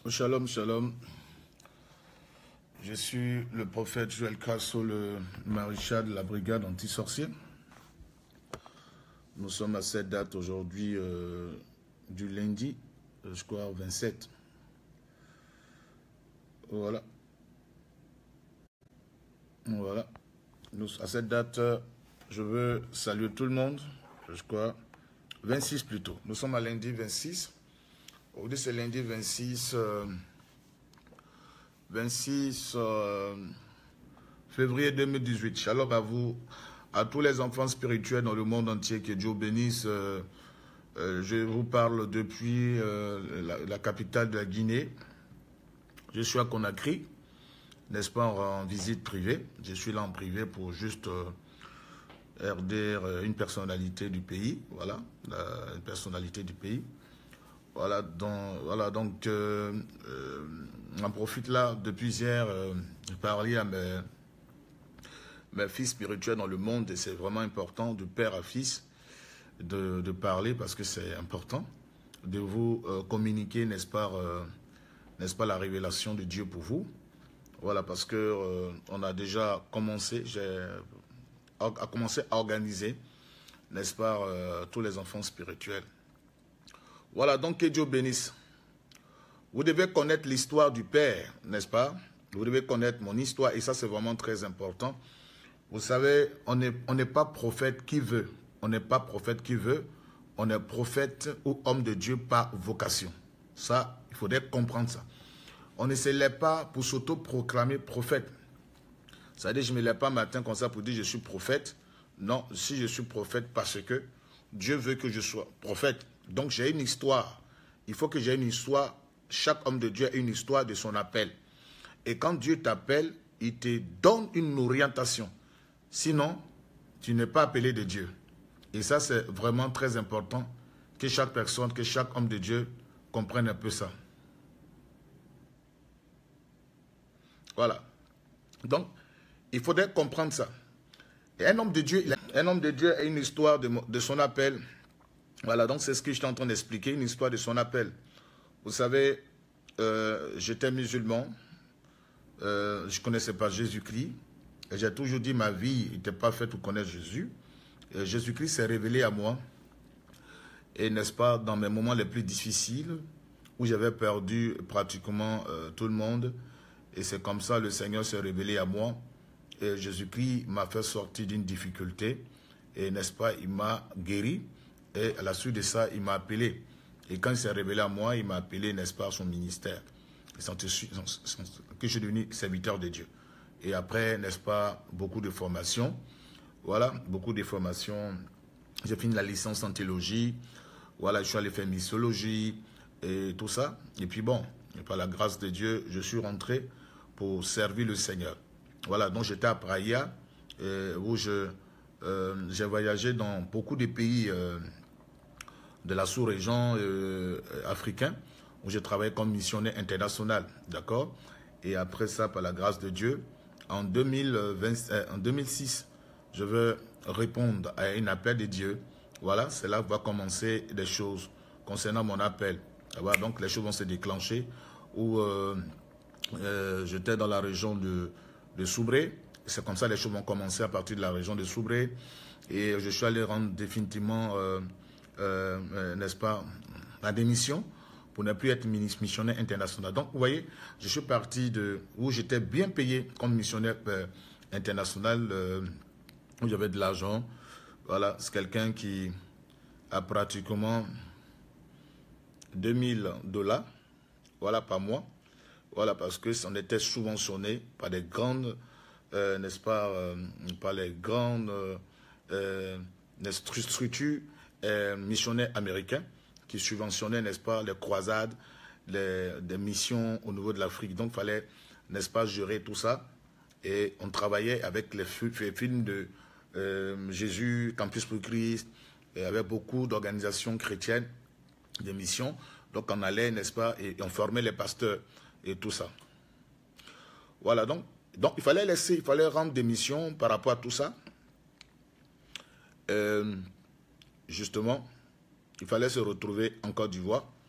Shalom, shalom. Je suis le prophète Joël Crasso, le maréchal de la brigade anti-sorcier. Nous sommes à cette date aujourd'hui du lundi, je crois, 27. Voilà. Voilà. À cette date, je veux saluer tout le monde. Je crois, 26 plutôt. Nous sommes à lundi 26. Aujourd'hui, c'est lundi 26 février 2018. Shalom à vous, à tous les enfants spirituels dans le monde entier. Que Dieu bénisse. Je vous parle depuis la capitale de la Guinée. Je suis à Conakry, n'est-ce pas, en visite privée. Je suis là en privé pour juste RDR une personnalité du pays. Voilà, une personnalité du pays. Voilà, donc on profite là depuis hier de parler à mes fils spirituels dans le monde et c'est vraiment important de père à fils de parler parce que c'est important de vous communiquer, n'est-ce pas, la révélation de Dieu pour vous. Voilà, parce que on a déjà commencé, à organiser, n'est-ce pas, tous les enfants spirituels. Voilà, donc que Dieu bénisse. Vous devez connaître l'histoire du Père, n'est-ce pas? Vous devez connaître mon histoire et ça c'est vraiment très important. Vous savez, on n'est pas prophète qui veut. On n'est pas prophète qui veut. On est prophète ou homme de Dieu par vocation. Ça, il faudrait comprendre ça. On ne se lève pas pour s'auto-proclamer prophète. C'est-à-dire, je ne me lève pas matin comme ça pour dire je suis prophète. Non, si je suis prophète parce que Dieu veut que je sois prophète. Donc j'ai une histoire. Il faut que j'ai une histoire. Chaque homme de Dieu a une histoire de son appel. Et quand Dieu t'appelle, il te donne une orientation. Sinon, tu n'es pas appelé de Dieu. Et ça, c'est vraiment très important que chaque personne, que chaque homme de Dieu comprenne un peu ça. Voilà. Donc, il faudrait comprendre ça. Et un homme de Dieu a une histoire de son appel. Voilà, donc c'est ce que je suis en train d'expliquer, une histoire de son appel. Vous savez, j'étais musulman, je ne connaissais pas Jésus-Christ, et j'ai toujours dit ma vie n'était pas faite pour connaître Jésus. Jésus-Christ s'est révélé à moi, et n'est-ce pas, dans mes moments les plus difficiles, où j'avais perdu pratiquement tout le monde, et c'est comme ça le Seigneur s'est révélé à moi, et Jésus-Christ m'a fait sortir d'une difficulté, et n'est-ce pas, il m'a guéri. Et à la suite de ça, il m'a appelé. Et quand il s'est révélé à moi, il m'a appelé, n'est-ce pas, à son ministère. Que je suis devenu serviteur de Dieu. Et après, n'est-ce pas, beaucoup de formations. Voilà, beaucoup de formations. J'ai fini la licence en théologie. Voilà, je suis allé faire missiologie et tout ça. Et puis bon, par la grâce de Dieu, je suis rentré pour servir le Seigneur. Voilà, donc j'étais à Praia, où j'ai voyagé dans beaucoup de pays de la sous-région africaine, où j'ai travaillé comme missionnaire international, d'accord? Et après ça, par la grâce de Dieu, en 2006, je veux répondre à un appel de Dieu. Voilà, c'est là que va commencer des choses concernant mon appel. Voilà, donc les choses vont se déclencher, où j'étais dans la région de Soubré. C'est comme ça que les choses vont commencer à partir de la région de Soubré. Et je suis allé rendre définitivement... n'est-ce pas, la démission pour ne plus être missionnaire international. Donc, vous voyez, je suis parti de où j'étais bien payé comme missionnaire international, où j'avais de l'argent. Voilà, c'est quelqu'un qui a pratiquement $2000, voilà, par mois. Voilà, parce que on était subventionné par des grandes, n'est-ce pas, par les grandes structures missionnaires américains qui subventionnaient, n'est-ce pas, les croisades, des missions au niveau de l'Afrique. Donc, il fallait, n'est-ce pas, gérer tout ça. Et on travaillait avec les films de Jésus, Campus pour Christ, et avec beaucoup d'organisations chrétiennes, des missions. Donc, on allait, n'est-ce pas, et on formait les pasteurs et tout ça. Voilà, donc il fallait rendre des missions par rapport à tout ça. Justement, il fallait se retrouver en Côte d'Ivoire.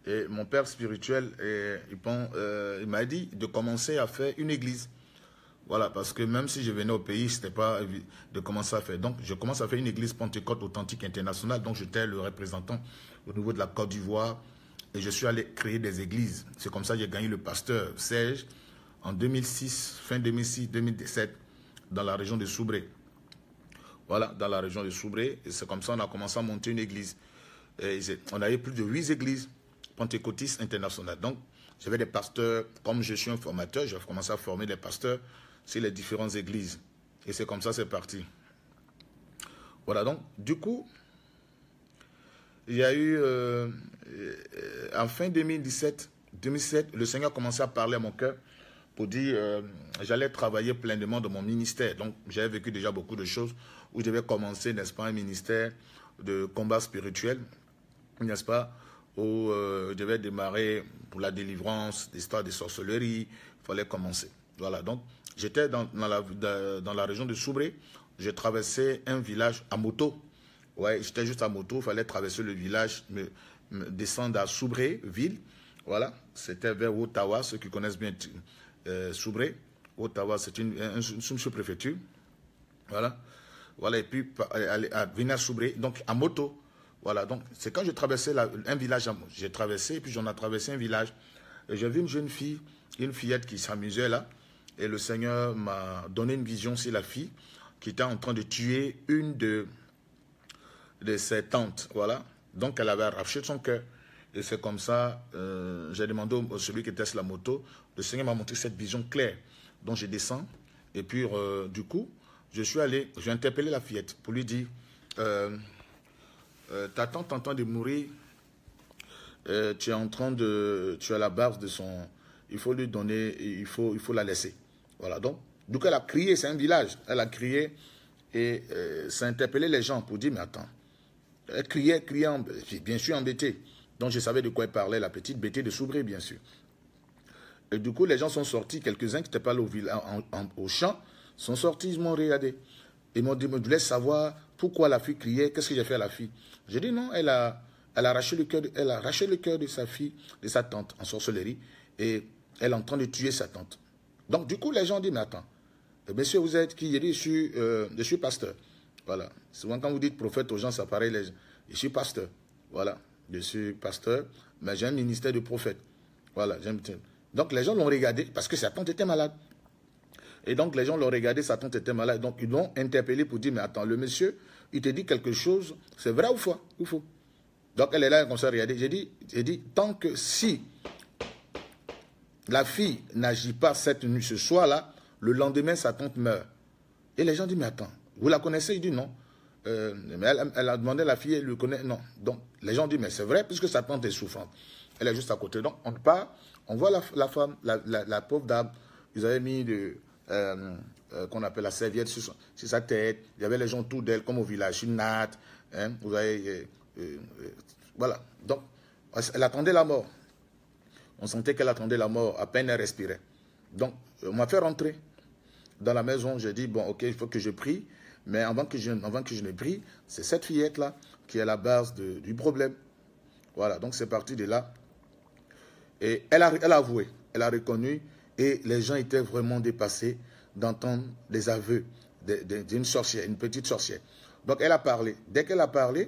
Et mon père spirituel, il m'a dit de commencer à faire une église. Voilà, parce que même si je venais au pays, ce n'était pas de commencer à faire. Donc, je commence à faire une église Pentecôte authentique internationale. Donc, j'étais le représentant au niveau de la Côte d'Ivoire. Et je suis allé créer des églises. C'est comme ça que j'ai gagné le pasteur Serge en 2006, fin 2006-2017, dans la région de Soubré. Voilà, dans la région de Soubré. Et c'est comme ça qu'on a commencé à monter une église. Et on avait plus de 8 églises pentecôtistes internationales. Donc, j'avais des pasteurs, comme je suis un formateur, j'ai commencé à former des pasteurs sur les différentes églises. Et c'est comme ça, c'est parti. Voilà, donc, du coup, il y a eu, en fin 2017, le Seigneur a commencé à parler à mon cœur pour dire, j'allais travailler pleinement dans mon ministère. Donc, j'avais vécu déjà beaucoup de choses où je devais commencer, n'est-ce pas, un ministère de combat spirituel, n'est-ce pas, où je devais démarrer pour la délivrance, l'histoire des sorcelleries, il fallait commencer. Voilà, donc, j'étais dans la région de Soubré, j'ai traversé un village à moto. Ouais, j'étais juste à moto, il fallait traverser le village, descendre à Soubré, ville. Voilà, c'était vers Ottawa, ceux qui connaissent bien Soubré. Ottawa, c'est une sous-préfecture. Voilà. Voilà, et puis venir à Soubré, donc à moto. Voilà, donc c'est quand j'ai traversé un village, j'ai traversé, et puis j'en ai traversé un village. J'ai vu une jeune fille, une fillette qui s'amusait là, et le Seigneur m'a donné une vision sur la fille qui était en train de tuer une de ses tantes, voilà. Donc elle avait arraché son cœur. Et c'est comme ça, j'ai demandé à celui qui était sur la moto, le Seigneur m'a montré cette vision claire. Donc je descends, et puis du coup, je suis allé, j'ai interpellé la fillette pour lui dire, ta tante est en train de mourir, tu es à la base de son, il faut lui donner, il faut la laisser. Voilà, donc elle a crié, c'est un village, elle a crié, et ça a interpellé les gens pour dire, mais attends, elle criait, bien sûr embêtée. Donc je savais de quoi elle parlait, la petite bêtée de Soubré, bien sûr. Et du coup, les gens sont sortis, quelques-uns qui n'étaient pas allés au champ, sont sortis, ils m'ont regardé. Ils m'ont dit, je voulais savoir pourquoi la fille criait, qu'est-ce que j'ai fait à la fille. J'ai dit non, elle a arraché le cœur de sa fille, de sa tante en sorcellerie, et elle est en train de tuer sa tante. Donc du coup, les gens ont dit, mais attends, monsieur, vous êtes qui? J'ai dit, je suis pasteur. Voilà. Souvent, quand vous dites prophète aux gens, ça paraît les gens. Je suis pasteur. Voilà. Je suis pasteur, mais j'ai un ministère de prophète. Voilà. Donc, les gens l'ont regardé parce que sa tante était malade. Et donc, les gens l'ont regardé, sa tante était malade. Donc, ils l'ont interpellé pour dire, mais attends, le monsieur, il te dit quelque chose, c'est vrai ou faux? Donc, elle est là, elle commence à regarder. J'ai dit, tant que si la fille n'agit pas cette nuit, ce soir-là, le lendemain, sa tante meurt. Et les gens disent, mais attends, vous la connaissez? Il dit non. Mais elle a demandé à la fille, elle le connaît? Non. Donc, les gens disent, mais c'est vrai, puisque sa tante est souffrante. Elle est juste à côté. Donc, on part, on voit la femme, la pauvre dame, ils avaient mis qu'on appelle la serviette sur sa tête. Il y avait les gens autour d'elle, comme au village, une natte. Hein, vous avez, voilà. Donc, elle attendait la mort. On sentait qu'elle attendait la mort, à peine elle respirait. Donc, on m'a fait rentrer dans la maison. J'ai dit, bon, ok, il faut que je prie. Mais avant que je ne prie, c'est cette fillette-là qui est à la base du problème. Voilà, donc c'est parti de là. Et elle a avoué, elle a reconnu, et les gens étaient vraiment dépassés d'entendre les aveux d'une sorcière, une petite sorcière. Donc elle a parlé. Dès qu'elle a parlé,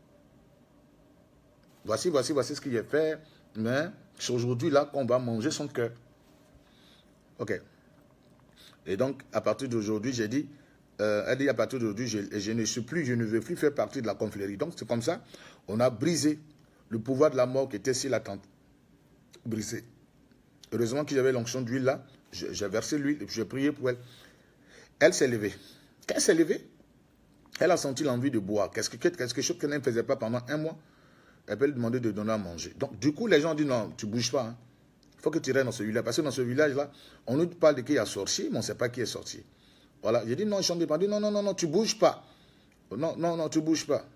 voici ce que j'ai fait, mais c'est aujourd'hui là qu'on va manger son cœur. Ok. Et donc, à partir d'aujourd'hui, j'ai dit, elle dit à partir d'aujourd'hui, je ne veux plus faire partie de la confrérie. Donc c'est comme ça, on a brisé le pouvoir de la mort qui était sur la tente. Brisé. Heureusement qu'il y avait l'onction d'huile là, j'ai versé l'huile et puis j'ai prié pour elle. Elle s'est levée. Quand elle s'est levée, elle a senti l'envie de boire. Quelque chose qu'elle ne faisait pas pendant un mois. Elle peut lui demander de donner à manger. Donc du coup, les gens disent non, tu ne bouges pas. Il faut que tu restes dans ce village. Parce que dans ce village-là, on nous parle de qui a sorti, mais on ne sait pas qui est sorti. Voilà, j'ai dit non, ils sont dépendus. Non, tu ne bouges pas. Non, tu ne bouges pas.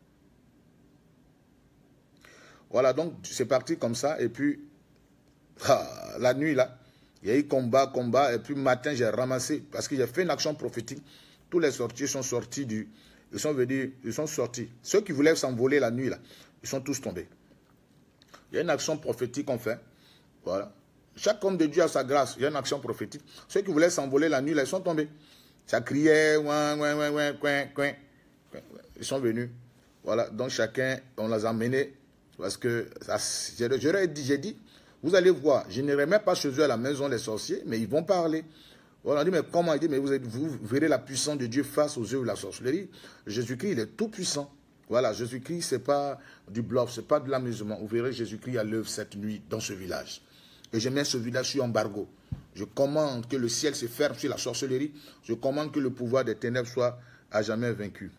Voilà, donc c'est parti comme ça. Et puis, la nuit là, il y a eu combat. Et puis matin, j'ai ramassé, parce que j'ai fait une action prophétique. Tous les sortis sont sortis ils sont sortis. Ceux qui voulaient s'envoler la nuit là, ils sont tous tombés. Il y a une action prophétique qu'on fait. Voilà. Chaque homme de Dieu a sa grâce. Il y a une action prophétique. Ceux qui voulaient s'envoler la nuit, là, ils sont tombés. Ça criait, ouin, ouin, ouin, ouin, ouin, ouin. Ils sont venus. Voilà. Donc chacun, on les a emmenés. Parce que, j'ai dit, vous allez voir, je n'irai même pas chez eux à la maison les sorciers, mais ils vont parler. Voilà, on dit, mais comment? Il dit, mais vous verrez la puissance de Dieu face aux œuvres de la sorcellerie. Jésus-Christ, il est tout puissant. Voilà, Jésus-Christ, ce n'est pas du bluff, ce n'est pas de l'amusement. Vous verrez Jésus-Christ à l'œuvre cette nuit dans ce village. Et je mets ce village sur embargo. Je commande que le ciel se ferme sur la sorcellerie. Je commande que le pouvoir des ténèbres soit à jamais vaincu.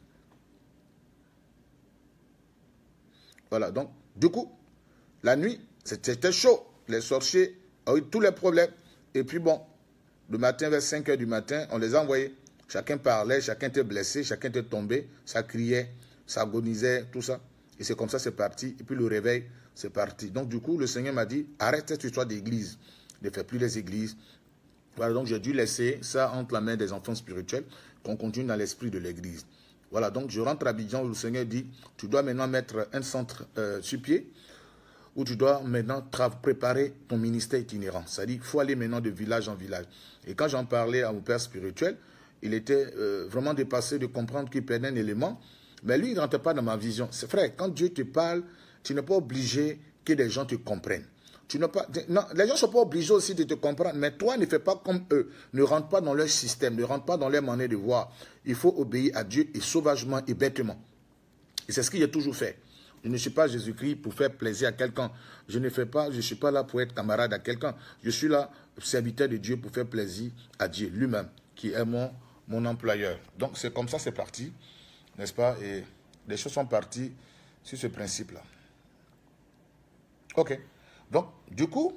Voilà, donc, du coup, la nuit, c'était chaud. Les sorciers ont eu tous les problèmes. Et puis bon, le matin, vers 5 h du matin, on les a envoyés. Chacun parlait, chacun était blessé, chacun était tombé. Ça criait, ça agonisait, tout ça. Et c'est comme ça, c'est parti. Et puis le réveil, c'est parti. Donc du coup, le Seigneur m'a dit, arrête cette histoire d'église. Ne fais plus les églises. Voilà, donc j'ai dû laisser ça entre la main des enfants spirituels, qu'on continue dans l'esprit de l'église. Voilà, donc je rentre à Abidjan où le Seigneur dit, tu dois maintenant mettre un centre sur pied, où tu dois maintenant préparer ton ministère itinérant. C'est-à-dire qu'il faut aller maintenant de village en village. Et quand j'en parlais à mon père spirituel, il était vraiment dépassé de comprendre qu'il perdait un élément. Mais lui, il ne rentrait pas dans ma vision. C'est vrai, quand Dieu te parle, tu n'es pas obligé que les gens te comprennent. Non, les gens ne sont pas obligés aussi de te comprendre, mais toi, ne fais pas comme eux. Ne rentre pas dans leur système, ne rentre pas dans leur manière de voir. Il faut obéir à Dieu et sauvagement et bêtement. Et c'est ce qu'il a toujours fait. Je ne suis pas Jésus-Christ pour faire plaisir à quelqu'un. Je ne suis pas là pour être camarade à quelqu'un. Je suis là, serviteur de Dieu, pour faire plaisir à Dieu lui-même, qui est mon employeur. Donc c'est comme ça, c'est parti, n'est-ce pas? Et les choses sont parties sur ce principe-là. Ok. Donc, du coup,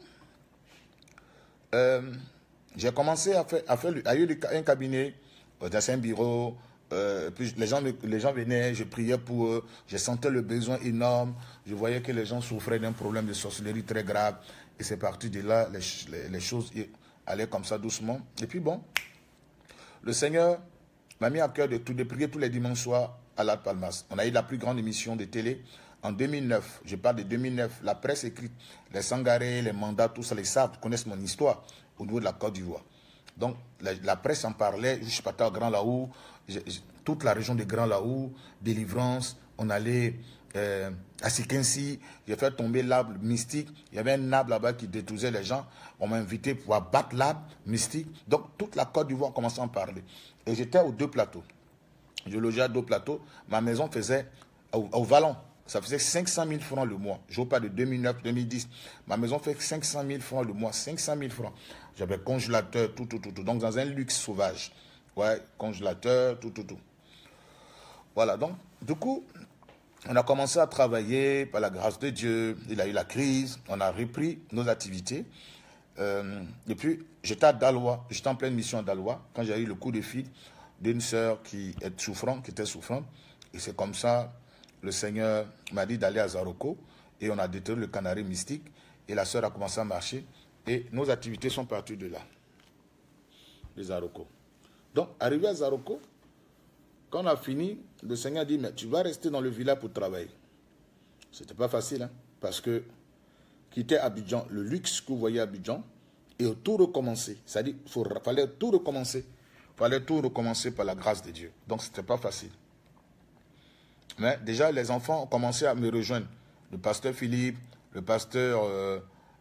j'ai commencé à faire un cabinet dans un bureau. Puis les gens venaient, je priais pour eux, je sentais le besoin énorme, je voyais que les gens souffraient d'un problème de sorcellerie très grave, et c'est parti de là, les choses allaient comme ça doucement. Et puis bon, le Seigneur m'a mis à cœur de prier tous les dimanches soirs à Las Palmas. On a eu la plus grande émission de télé en 2009, je parle de 2009, la presse écrite, les Sangaré, les mandats, tout ça, les savent, connaissent mon histoire au niveau de la Côte d'Ivoire. Donc, la presse en parlait, je suis parti à Grand Laou, toute la région de Grand Laou, Délivrance, on allait à Sikensi, j'ai fait tomber l'arbre mystique, il y avait un arbre là-bas qui détruisait les gens, on m'a invité pour abattre l'arbre mystique, donc toute la Côte d'Ivoire commençait à en parler. Et j'étais aux 2 plateaux, je logeais à 2 plateaux, ma maison faisait, au Vallon, ça faisait 500 000 francs le mois. Je vous parle de 2009-2010. Ma maison fait 500 000 francs le mois. 500 000 francs. J'avais congélateur, tout. Donc, dans un luxe sauvage. Ouais, congélateur, tout. Voilà, donc, du coup, on a commencé à travailler par la grâce de Dieu. Il a eu la crise. On a repris nos activités. Et puis, j'étais à Daloa. J'étais en pleine mission à Daloa quand j'ai eu le coup de fil d'une sœur qui était souffrante. Et c'est comme ça... Le Seigneur m'a dit d'aller à Zaroko et on a détruit le canari mystique et la sœur a commencé à marcher et nos activités sont parties de là, de Zaroko. Donc, arrivé à Zaroko, quand on a fini, le Seigneur a dit, mais tu vas rester dans le village pour travailler. Ce n'était pas facile, hein, parce que quitter Abidjan, le luxe que vous voyez à Abidjan, et tout recommencer. C'est-à-dire qu'il fallait tout recommencer. Il fallait tout recommencer par la grâce de Dieu. Donc, ce n'était pas facile. Mais déjà, les enfants ont commencé à me rejoindre. Le pasteur Philippe, le pasteur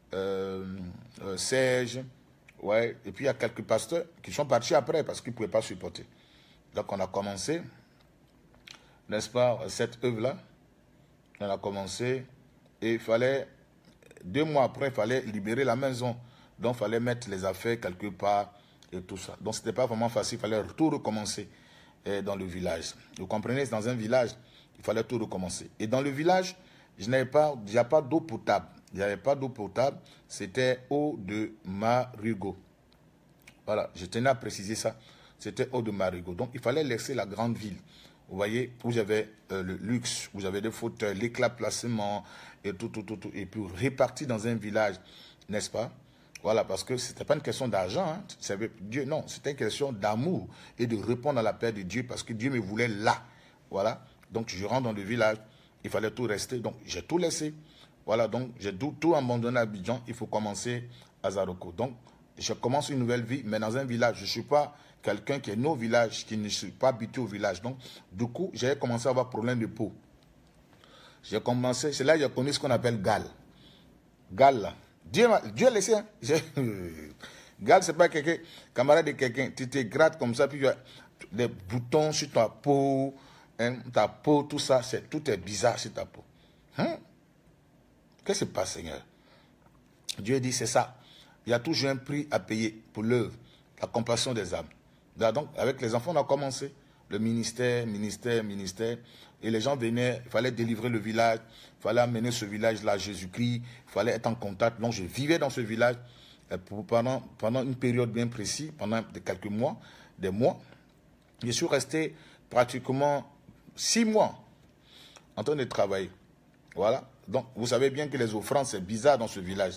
Serge, ouais. Et puis il y a quelques pasteurs qui sont partis après parce qu'ils ne pouvaient pas supporter. Donc on a commencé, n'est-ce pas, cette œuvre-là. On a commencé et il fallait, 2 mois après, il fallait libérer la maison. Donc il fallait mettre les affaires quelque part et tout ça. Donc ce n'était pas vraiment facile, il fallait tout recommencer dans le village. Vous comprenez, dans un village, il fallait tout recommencer. Et dans le village, il n'y avait pas d'eau potable. Il n'y avait pas d'eau potable, c'était eau de Marigot. Voilà, je tenais à préciser ça. C'était eau de Marigot. Donc, il fallait laisser la grande ville. Vous voyez, où j'avais le luxe, où j'avais des fauteuils, l'éclat placement, et tout. Et puis réparti dans un village, n'est-ce pas? Voilà, parce que ce n'était pas une question d'argent. Hein. Dieu, non, c'était une question d'amour et de répondre à l'appel de Dieu parce que Dieu me voulait là. Voilà. Donc, je rentre dans le village. Il fallait tout rester. Donc, j'ai tout laissé. Voilà, donc j'ai tout abandonné à Abidjan. Il faut commencer à Zaroko. Donc, je commence une nouvelle vie, mais dans un village. Je ne suis pas quelqu'un qui est né au village, qui ne suis pas habitué au village. Donc, du coup, j'ai commencé à avoir problème de peau. J'ai commencé, c'est là que j'ai connu ce qu'on appelle gale. Gale, là. Dieu a laissé. Hein. Gale, c'est pas quelqu'un, camarade de quelqu'un. Tu te grattes comme ça, puis tu as des boutons sur ta peau, tout ça, tout est bizarre sur ta peau. Hein? Qu'est-ce qui se passe, Seigneur? Dieu dit, c'est ça. Il y a toujours un prix à payer pour l'œuvre, la compassion des âmes. Donc, avec les enfants, on a commencé. Le ministère. Et les gens venaient, il fallait délivrer le village, il fallait amener ce village-là à Jésus-Christ, il fallait être en contact. Donc, je vivais dans ce village pendant une période bien précise, pendant quelques mois, des mois. Je suis resté pratiquement 6 mois en train de travailler. Voilà. Donc, vous savez bien que les offrandes, c'est bizarre dans ce village.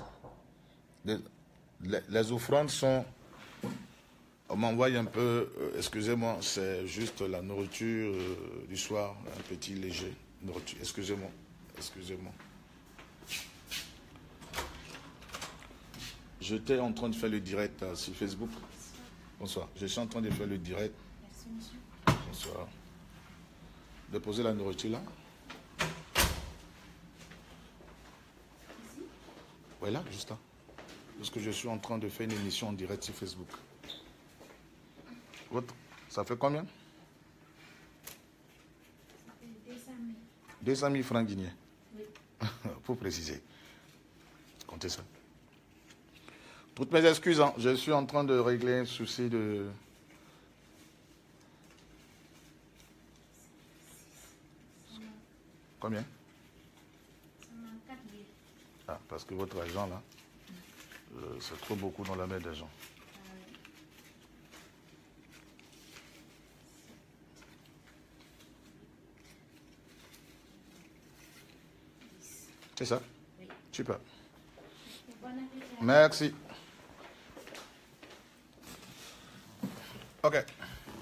Les offrandes sont... On m'envoie un peu, excusez-moi, c'est juste la nourriture du soir, un petit léger nourriture. Excusez-moi. J'étais en train de faire le direct sur Facebook. Bonsoir. Je suis en train de faire le direct. Merci, monsieur. Bonsoir. Déposer la nourriture là. Ici? Oui, là, juste là. Parce que je suis en train de faire une émission en direct sur Facebook. Ça fait combien? Ça fait 200 000. 200 000 francs guinéens. Oui. Pour préciser. Comptez ça. Toutes mes excuses, hein. Je suis en train de régler un souci de... Combien? 4 000. Ah, parce que votre argent là, c'est trop beaucoup dans la main des gens. C'est ça? Oui. Super. Bon appétit. Merci. Ok.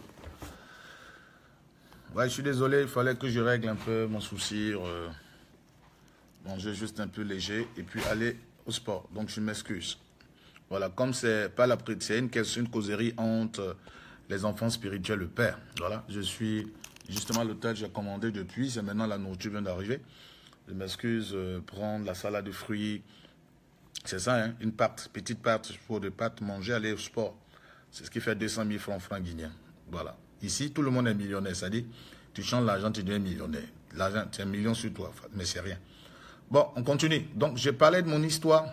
Ouais, je suis désolé, il fallait que je règle un peu mon souci. Manger juste un peu léger et puis aller au sport. Donc je m'excuse. Voilà, comme c'est pas la c'est une causerie entre les enfants spirituels, le Père. Voilà, je suis justement l'hôtel, j'ai commandé depuis, c'est maintenant la nourriture vient d'arriver. Je m'excuse, prendre la salade de fruits, c'est ça, hein, une pâte, petite pâte pour de pâtes, manger, aller au sport. C'est ce qui fait 200 000 francs guinéens. Voilà. Ici, tout le monde est millionnaire, c'est-à-dire, tu changes l'argent, tu deviens millionnaire. L'argent, c'est 1 million sur toi, mais c'est rien. Bon, on continue. Donc, j'ai parlé de mon histoire.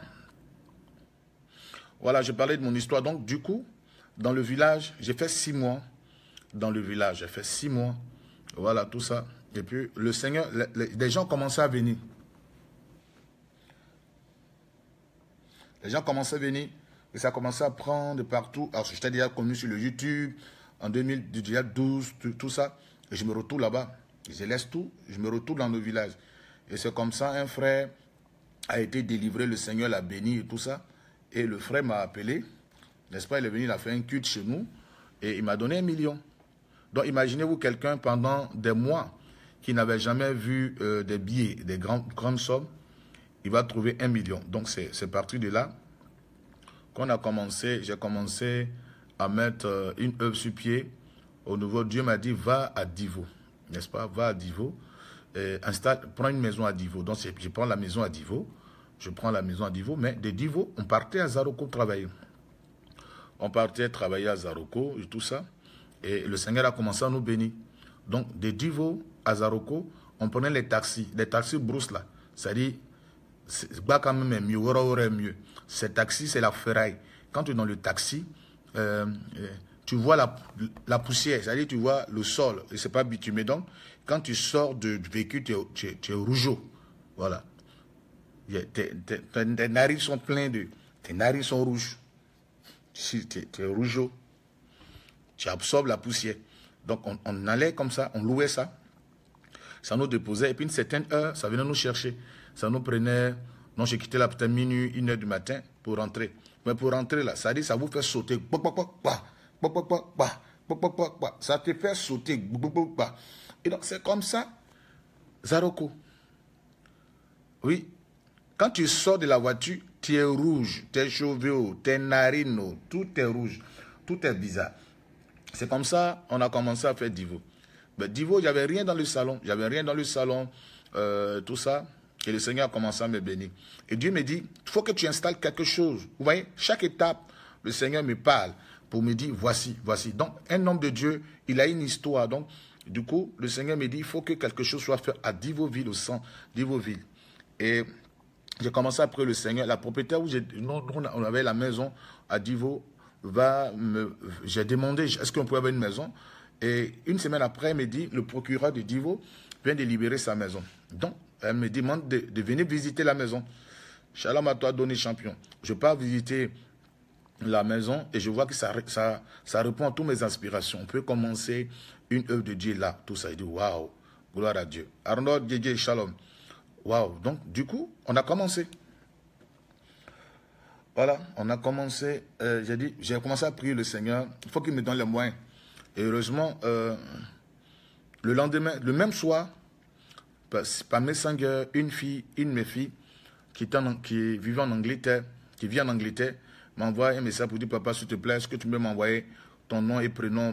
Voilà, j'ai parlé de mon histoire. Donc, du coup, dans le village, j'ai fait 6 mois. Dans le village, j'ai fait 6 mois. Voilà, tout ça. Et puis, le Seigneur, les gens commençaient à venir. Les gens commençaient à venir. Et ça commençait à prendre de partout. Alors, j'étais déjà connu sur le YouTube, en 2012, tout ça. Et je me retrouve là-bas. Je laisse tout, je me retrouve dans le village. Et c'est comme ça, un frère a été délivré, le Seigneur l'a béni et tout ça. Et le frère m'a appelé, n'est-ce pas, il est venu, il a fait un culte chez nous, et il m'a donné 1 million. Donc imaginez-vous quelqu'un pendant des mois qui n'avait jamais vu des billets, des grandes sommes, il va trouver 1 million. Donc c'est parti de là qu'on a commencé, j'ai commencé à mettre une œuvre sur pied. Au nouveau, Dieu m'a dit, va à Divo, n'est-ce pas, va à Divo. Prends une maison à Divo. Donc, je prends la maison à Divo. Mais de Divo, on partait à Zaroko travailler. On partait travailler à Zaroko et tout ça. Et le Seigneur a commencé à nous bénir. Donc, de Divo à Zaroko, on prenait les taxis brousse là. C'est-à-dire, c'est pas quand même mieux. Ces taxis, c'est la ferraille. Quand tu es dans le taxi, tu vois la poussière, c'est-à-dire tu vois le sol, et c'est pas bitumé. Donc, quand tu sors du véhicule, tu es rougeau. Voilà. Tes narines sont pleines de... Tes narines sont rouges. Tu es rougeau. Tu absorbes la poussière. Donc, on allait comme ça, on louait ça. Ça nous déposait. Et puis, une certaine heure, ça venait nous chercher. Ça nous prenait... Non, j'ai quitté là peut-être minuit, 1 heure du matin pour rentrer. Mais pour rentrer là, ça dit, ça vous fait sauter. Ça te fait sauter. Et donc, c'est comme ça. Zaroko. Oui. Quand tu sors de la voiture, tu es rouge, tes cheveux, tes narines, tout est rouge, tout est bizarre. C'est comme ça on a commencé à faire Divo. Ben, Divo, j'avais rien dans le salon, tout ça. Et le Seigneur a commencé à me bénir. Et Dieu me dit, il faut que tu installes quelque chose. Vous voyez, chaque étape, le Seigneur me parle pour me dire, voici, voici. Donc, un homme de Dieu, il a une histoire. Donc, du coup, le Seigneur me dit, il faut que quelque chose soit fait à Divoville, au centre d'Ivoville. Et j'ai commencé à prier le Seigneur. La propriétaire où on avait la maison à Divo, j'ai demandé, est-ce qu'on pouvait avoir une maison? Et une semaine après, elle me dit, le procureur de Divo vient de libérer sa maison. Donc, elle me demande de venir visiter la maison. Shalom à toi, Donné Champion. Je pars visiter la maison et je vois que ça répond à toutes mes aspirations. On peut commencer une œuvre de Dieu là. Tout ça, il dit waouh, gloire à Dieu. Arnold, Djé, Shalom. Waouh. Donc, du coup, on a commencé. Voilà, on a commencé. J'ai commencé à prier le Seigneur. Il faut qu'il me donne les moyens. Et heureusement, le lendemain, le même soir, par Messenger, une de mes filles qui vivait en Angleterre, m'envoie un message pour dire, papa, s'il te plaît, est-ce que tu peux m'envoyer ton nom et prénom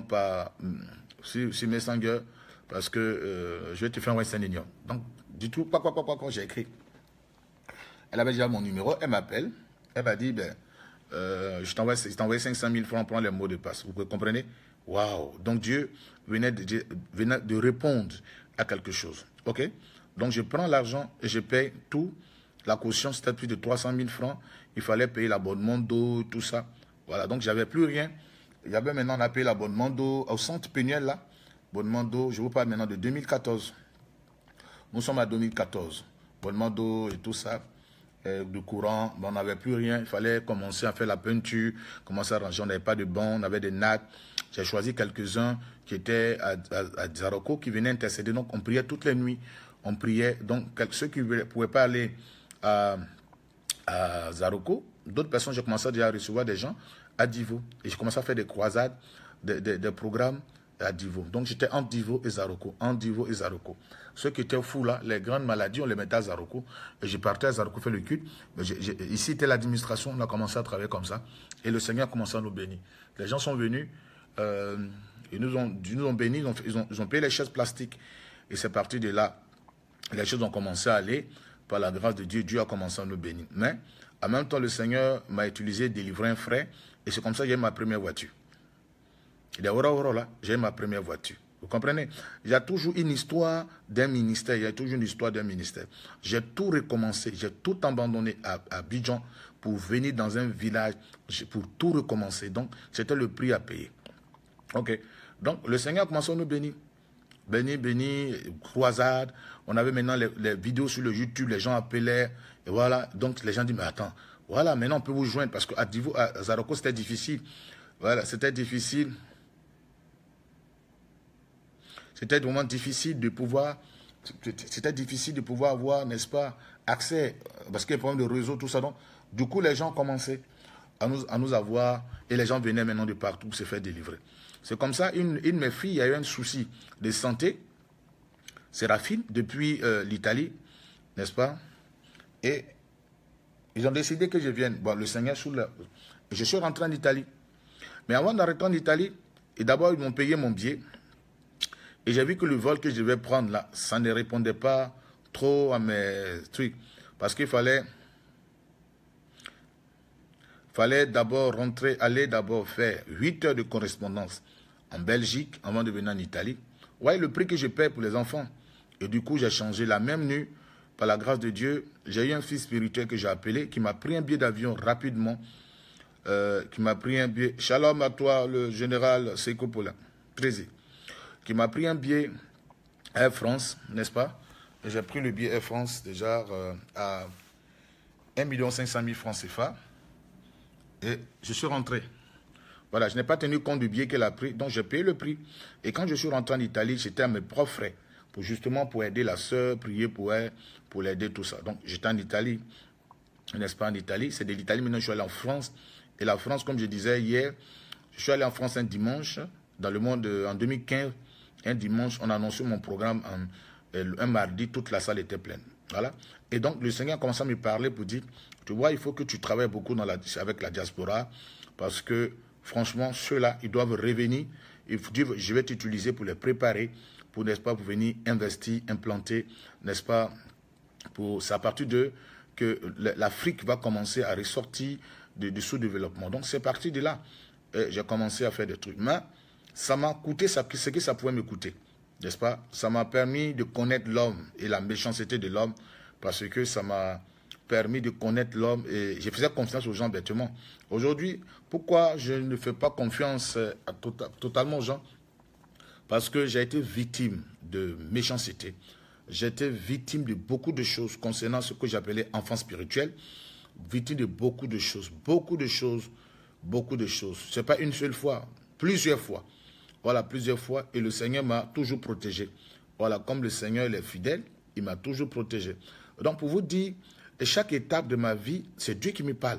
sur Messenger, parce que je vais te faire un Western Union. Donc, du tout, quoi, j'ai écrit. Elle avait déjà mon numéro, elle m'appelle, elle m'a dit, ben, je t'envoie 500 000 francs, prends les mots de passe. Vous comprenez? Waouh! Donc Dieu venait de répondre à quelque chose. Ok? Donc je prends l'argent et je paye tout. La caution, c'était plus de 300 000 francs. Il fallait payer l'abonnement d'eau, tout ça. Voilà, donc j'avais plus rien. Il y avait maintenant, on a payé l'abonnement d'eau au centre Péniel, là. Abonnement d'eau, je vous parle maintenant de 2014. Nous sommes à 2014. Abonnement d'eau et tout ça. De courant, on n'avait plus rien. Il fallait commencer à faire la peinture, commencer à ranger. On n'avait pas de banc, on avait des nattes. J'ai choisi quelques-uns qui étaient à Zaroko, qui venaient intercéder. Donc, on priait toutes les nuits. On priait. Donc, ceux qui ne pouvaient pas aller à Zaroko, d'autres personnes, j'ai commencé déjà à recevoir des gens à Divo. Et j'ai commencé à faire des croisades, des programmes à Divo. Donc, j'étais entre Divo et Zaroko. Entre Divo et Zaroko. Ceux qui étaient fous là, les grandes maladies, on les mettait à Zaroko. Et je partais à Zaroko faire le culte. Ici, c'était l'administration. On a commencé à travailler comme ça. Et le Seigneur a commencé à nous bénir. Les gens sont venus. Ils nous ont bénis. Ils ont payé les chaises plastiques. Et c'est parti de là. Les choses ont commencé à aller. Par la grâce de Dieu, Dieu a commencé à nous bénir. Mais, en même temps, le Seigneur m'a utilisé, délivré un frère. Et c'est comme ça que j'ai eu ma première voiture. Il est là, j'ai eu ma première voiture. Vous comprenez? Il y a toujours une histoire d'un ministère. Il y a toujours une histoire d'un ministère. J'ai tout recommencé. J'ai tout abandonné à Abidjan pour venir dans un village, pour tout recommencer. Donc, c'était le prix à payer. Ok. Donc, le Seigneur a commencé à nous bénir. Béni, croisade. On avait maintenant les vidéos sur le YouTube, les gens appelaient. Et voilà. Donc, les gens disent, mais attends, voilà, maintenant on peut vous joindre. Parce qu'à Zaroko, c'était difficile. Voilà, c'était difficile. C'était vraiment difficile de pouvoir, avoir, n'est-ce pas, accès, parce qu'il y a un problème de réseau, tout ça. Donc, du coup, les gens commençaient à nous avoir, et les gens venaient maintenant de partout pour se faire délivrer. C'est comme ça, une de mes filles a eu un souci de santé, Séraphine, depuis l'Italie, n'est-ce pas? Et ils ont décidé que je vienne. Bon, le Seigneur je suis rentré en Italie. Mais avant d'arrêter en Italie, et d'abord, ils m'ont payé mon billet. Et j'ai vu que le vol que je devais prendre là, ça ne répondait pas trop à mes trucs. Parce qu'il fallait d'abord aller d'abord faire 8 heures de correspondance en Belgique avant de venir en Italie. Ouais, le prix que je paie pour les enfants. Et du coup, j'ai changé la même nuit. Par la grâce de Dieu, j'ai eu un fils spirituel que j'ai appelé, qui m'a pris un billet d'avion rapidement. Shalom à toi, le général Seiko Pola. Plaisir. Qui m'a pris un billet Air France, n'est-ce pas? J'ai pris le billet Air France déjà à 1 500 000 francs CFA. Et je suis rentré. Voilà, je n'ai pas tenu compte du billet qu'elle a pris, donc j'ai payé le prix. Et quand je suis rentré en Italie, j'étais à mes propres frais, pour aider la sœur, prier pour elle, pour l'aider, tout ça. Donc j'étais en Italie, n'est-ce pas, en Italie. C'est de l'Italie, maintenant je suis allé en France. Et la France, comme je disais hier, je suis allé en France un dimanche, dans le monde, en 2015. Un dimanche, on a annoncé mon programme. Un mardi, toute la salle était pleine. Voilà. Et donc, le Seigneur a commencé à me parler pour dire, tu vois, il faut que tu travailles beaucoup avec la diaspora, parce que, franchement, ceux-là, ils doivent revenir. Il faut dire, je vais t'utiliser pour les préparer, pour, n'est-ce pas, pour venir investir, implanter, n'est-ce pas, c'est à partir de que l'Afrique va commencer à ressortir du sous-développement. Donc, c'est parti de là. J'ai commencé à faire des trucs. Mais ça m'a coûté ce que ça pouvait me coûter. N'est-ce pas? Ça m'a permis de connaître l'homme et la méchanceté de l'homme, parce que ça m'a permis de connaître l'homme et je faisais confiance aux gens bêtement. Aujourd'hui, pourquoi je ne fais pas confiance totalement aux gens? Parce que j'ai été victime de méchanceté. J'ai été victime de beaucoup de choses concernant ce que j'appelais enfant spirituel. Victime de beaucoup de choses, beaucoup de choses, beaucoup de choses. Ce n'est pas une seule fois, plusieurs fois. Voilà, plusieurs fois. Et le Seigneur m'a toujours protégé. Voilà, comme le Seigneur il est fidèle, il m'a toujours protégé. Donc, pour vous dire, chaque étape de ma vie, c'est Dieu qui me parle.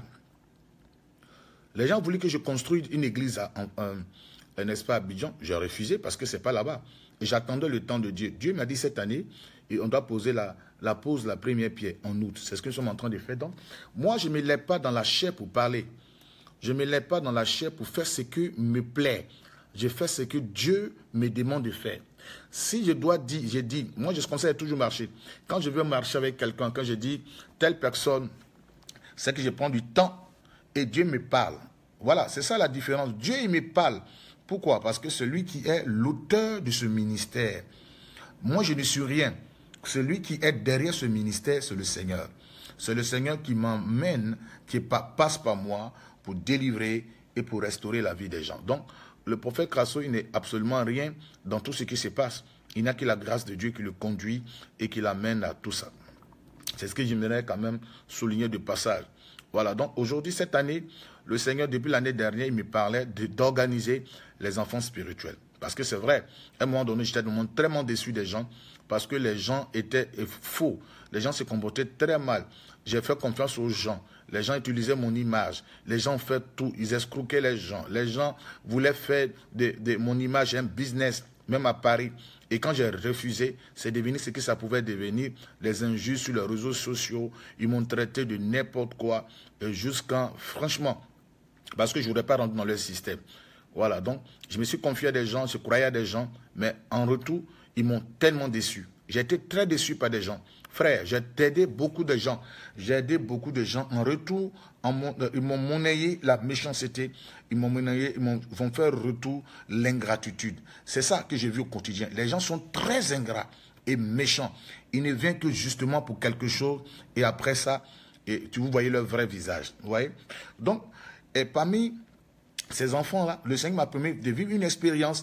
Les gens voulaient que je construise une église n'est-ce pas, à Abidjan. J'ai refusé parce que ce n'est pas là-bas. Et j'attendais le temps de Dieu. Dieu m'a dit cette année, et on doit poser la première pierre en août. C'est ce que nous sommes en train de faire. Donc, moi, je ne me lève pas dans la chair pour parler. Je ne me lève pas dans la chair pour faire ce qui me plaît. Je fais ce que Dieu me demande de faire. Si je dois dire, j'ai dit, moi je conseille toujours marcher. Quand je veux marcher avec quelqu'un, quand je dis telle personne, c'est que je prends du temps et Dieu me parle. Voilà, c'est ça la différence. Dieu, il me parle. Pourquoi? Parce que celui qui est l'auteur de ce ministère, moi je ne suis rien. Celui qui est derrière ce ministère, c'est le Seigneur. C'est le Seigneur qui m'emmène, qui passe par moi pour délivrer et pour restaurer la vie des gens. Donc, le prophète Krasso, il n'est absolument rien dans tout ce qui se passe. Il n'a que la grâce de Dieu qui le conduit et qui l'amène à tout ça. C'est ce que j'aimerais quand même souligner de passage. Voilà, donc aujourd'hui, cette année, le Seigneur, depuis l'année dernière, il me parlait d'organiser les enfants spirituels. Parce que c'est vrai, à un moment donné, j'étais tellement déçu des gens, parce que les gens étaient faux. Les gens se comportaient très mal. J'ai fait confiance aux gens. Les gens utilisaient mon image. Les gens faisaient tout. Ils escroquaient les gens. Les gens voulaient faire de mon image un business, même à Paris. Et quand j'ai refusé, c'est devenu ce que ça pouvait devenir. Les injures sur les réseaux sociaux. Ils m'ont traité de n'importe quoi. Jusqu'à, franchement, parce que je ne voudrais pas rentrer dans leur système. Voilà, donc je me suis confié à des gens, je croyais à des gens, mais en retour, ils m'ont tellement déçu. J'ai été très déçu par des gens. Frère, j'ai aidé beaucoup de gens. J'ai aidé beaucoup de gens. En retour, ils m'ont monnayé la méchanceté. Ils vont faire retour l'ingratitude. C'est ça que j'ai vu au quotidien. Les gens sont très ingrats et méchants. Ils ne viennent que justement pour quelque chose. Et après ça, vous voyez leur vrai visage. Vous voyez? Donc, et parmi ces enfants-là, le Seigneur m'a permis de vivre une expérience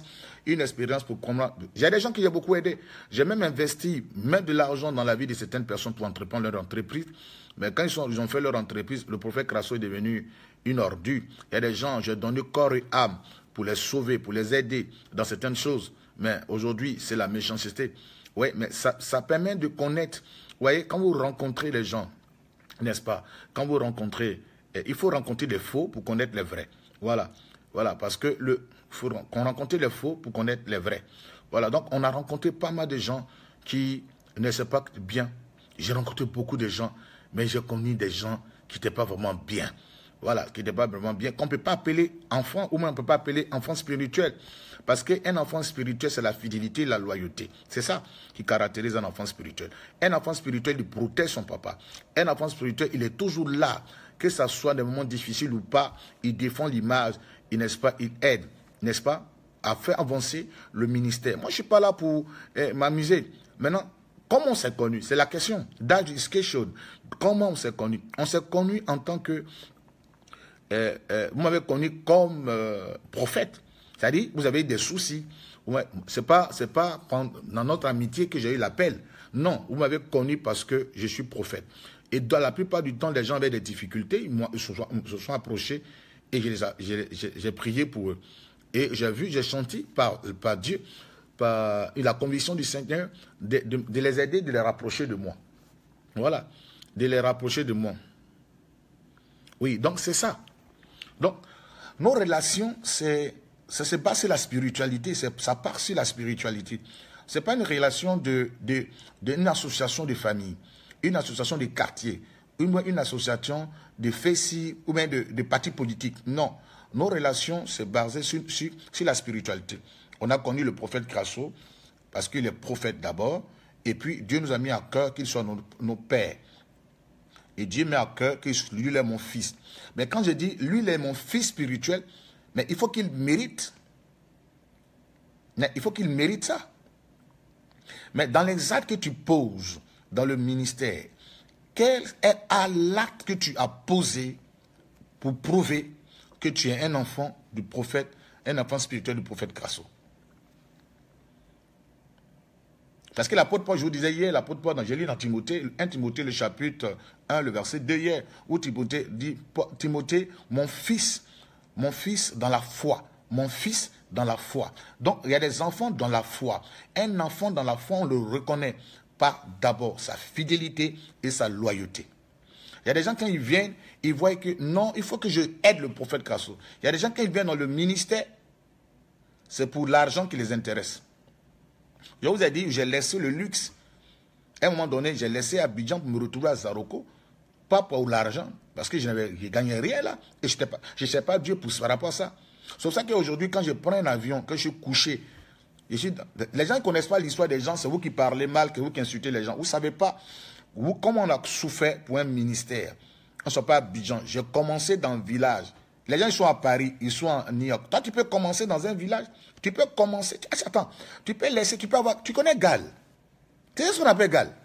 pour comprendre. J'ai des gens qui j'ai beaucoup aidé. J'ai même investi, même de l'argent dans la vie de certaines personnes pour entreprendre leur entreprise. Mais quand ils ont fait leur entreprise, le prophète Krasso est devenu une ordure. Il y a des gens, j'ai donné corps et âme pour les sauver, pour les aider dans certaines choses. Mais aujourd'hui, c'est la méchanceté. Oui, mais ça permet de connaître. Vous voyez, quand vous rencontrez les gens, n'est-ce pas? Quand vous rencontrez, il faut rencontrer les faux pour connaître les vrais. Voilà, parce que faut qu'on rencontre les faux pour connaître les vrais. Voilà, donc on a rencontré pas mal de gens qui ne savent pas bien. J'ai rencontré beaucoup de gens, mais j'ai connu des gens qui n'étaient pas vraiment bien. Voilà, qui n'étaient pas vraiment bien, qu'on ne peut pas appeler enfant, ou même on ne peut pas appeler enfant spirituel. Parce qu'un enfant spirituel, c'est la fidélité et la loyauté. C'est ça qui caractérise un enfant spirituel. Un enfant spirituel, il protège son papa. Un enfant spirituel, il est toujours là. Que ce soit des moments difficiles ou pas, il défend l'image, n'est-ce pas, il aide, n'est-ce pas, à faire avancer le ministère. Moi, je ne suis pas là pour m'amuser. Maintenant, comment on s'est connu? C'est la question. That is question. Comment on s'est connu? On s'est connu en tant que... vous m'avez connu comme prophète. C'est-à-dire, vous avez des soucis. Ce n'est pas dans notre amitié que j'ai eu l'appel. Non, vous m'avez connu parce que je suis prophète. Et dans la plupart du temps, les gens avaient des difficultés. Ils se sont approchés et j'ai prié pour eux. Et j'ai senti par Dieu, par la conviction du Seigneur, de les aider, de les rapprocher de moi. Voilà, de les rapprocher de moi. Oui, donc c'est ça. Donc, nos relations, ça se base sur la spiritualité, ça part sur la spiritualité. Ce n'est pas une relation d'une association de famille. une association de quartier, une association de fessi ou bien de partis politiques. Non. Nos relations se basent sur la spiritualité. On a connu le prophète Crasso parce qu'il est prophète d'abord. Et puis Dieu nous a mis à cœur qu'il soit nos pères. Et Dieu met à cœur que lui, il est mon fils. Mais quand je dis lui, il est mon fils spirituel, mais il faut qu'il mérite. Mais il faut qu'il mérite ça. Mais dans les actes que tu poses dans le ministère, quel est l'acte que tu as posé pour prouver que tu es un enfant du prophète, un enfant spirituel du prophète Crasso? Parce que l'apôtre Paul, je vous disais hier, l'apôtre Paul, j'ai lu dans Timothée, 1 Timothée, le chapitre 1, le verset 2 hier, où Timothée dit, Timothée, mon fils dans la foi, mon fils dans la foi. Donc, il y a des enfants dans la foi. Un enfant dans la foi, on le reconnaît par d'abord sa fidélité et sa loyauté. Il y a des gens, quand ils viennent, ils voient que non, il faut que je aide le prophète Crasso. Il y a des gens, quand ils viennent dans le ministère, c'est pour l'argent qui les intéresse. Je vous ai dit, j'ai laissé le luxe. À un moment donné, j'ai laissé Abidjan pour me retrouver à Zaroko. Pas pour l'argent, parce que je ne gagnais rien là. Et je ne sais pas Dieu par rapport à ça. C'est pour ça qu'aujourd'hui, quand je prends un avion, que je suis couché, les gens ne connaissent pas l'histoire des gens, c'est vous qui parlez mal, que vous qui insultez les gens. Vous ne savez pas comment on a souffert pour un ministère. On ne soit pas à Abidjan. J'ai commencé dans le village. Les gens ils sont à Paris, ils sont à New York. Toi, tu peux commencer dans un village. Tu peux commencer. Attends, tu peux laisser, tu peux avoir. Tu connais Gall. Tu sais ce qu'on appelle Gall?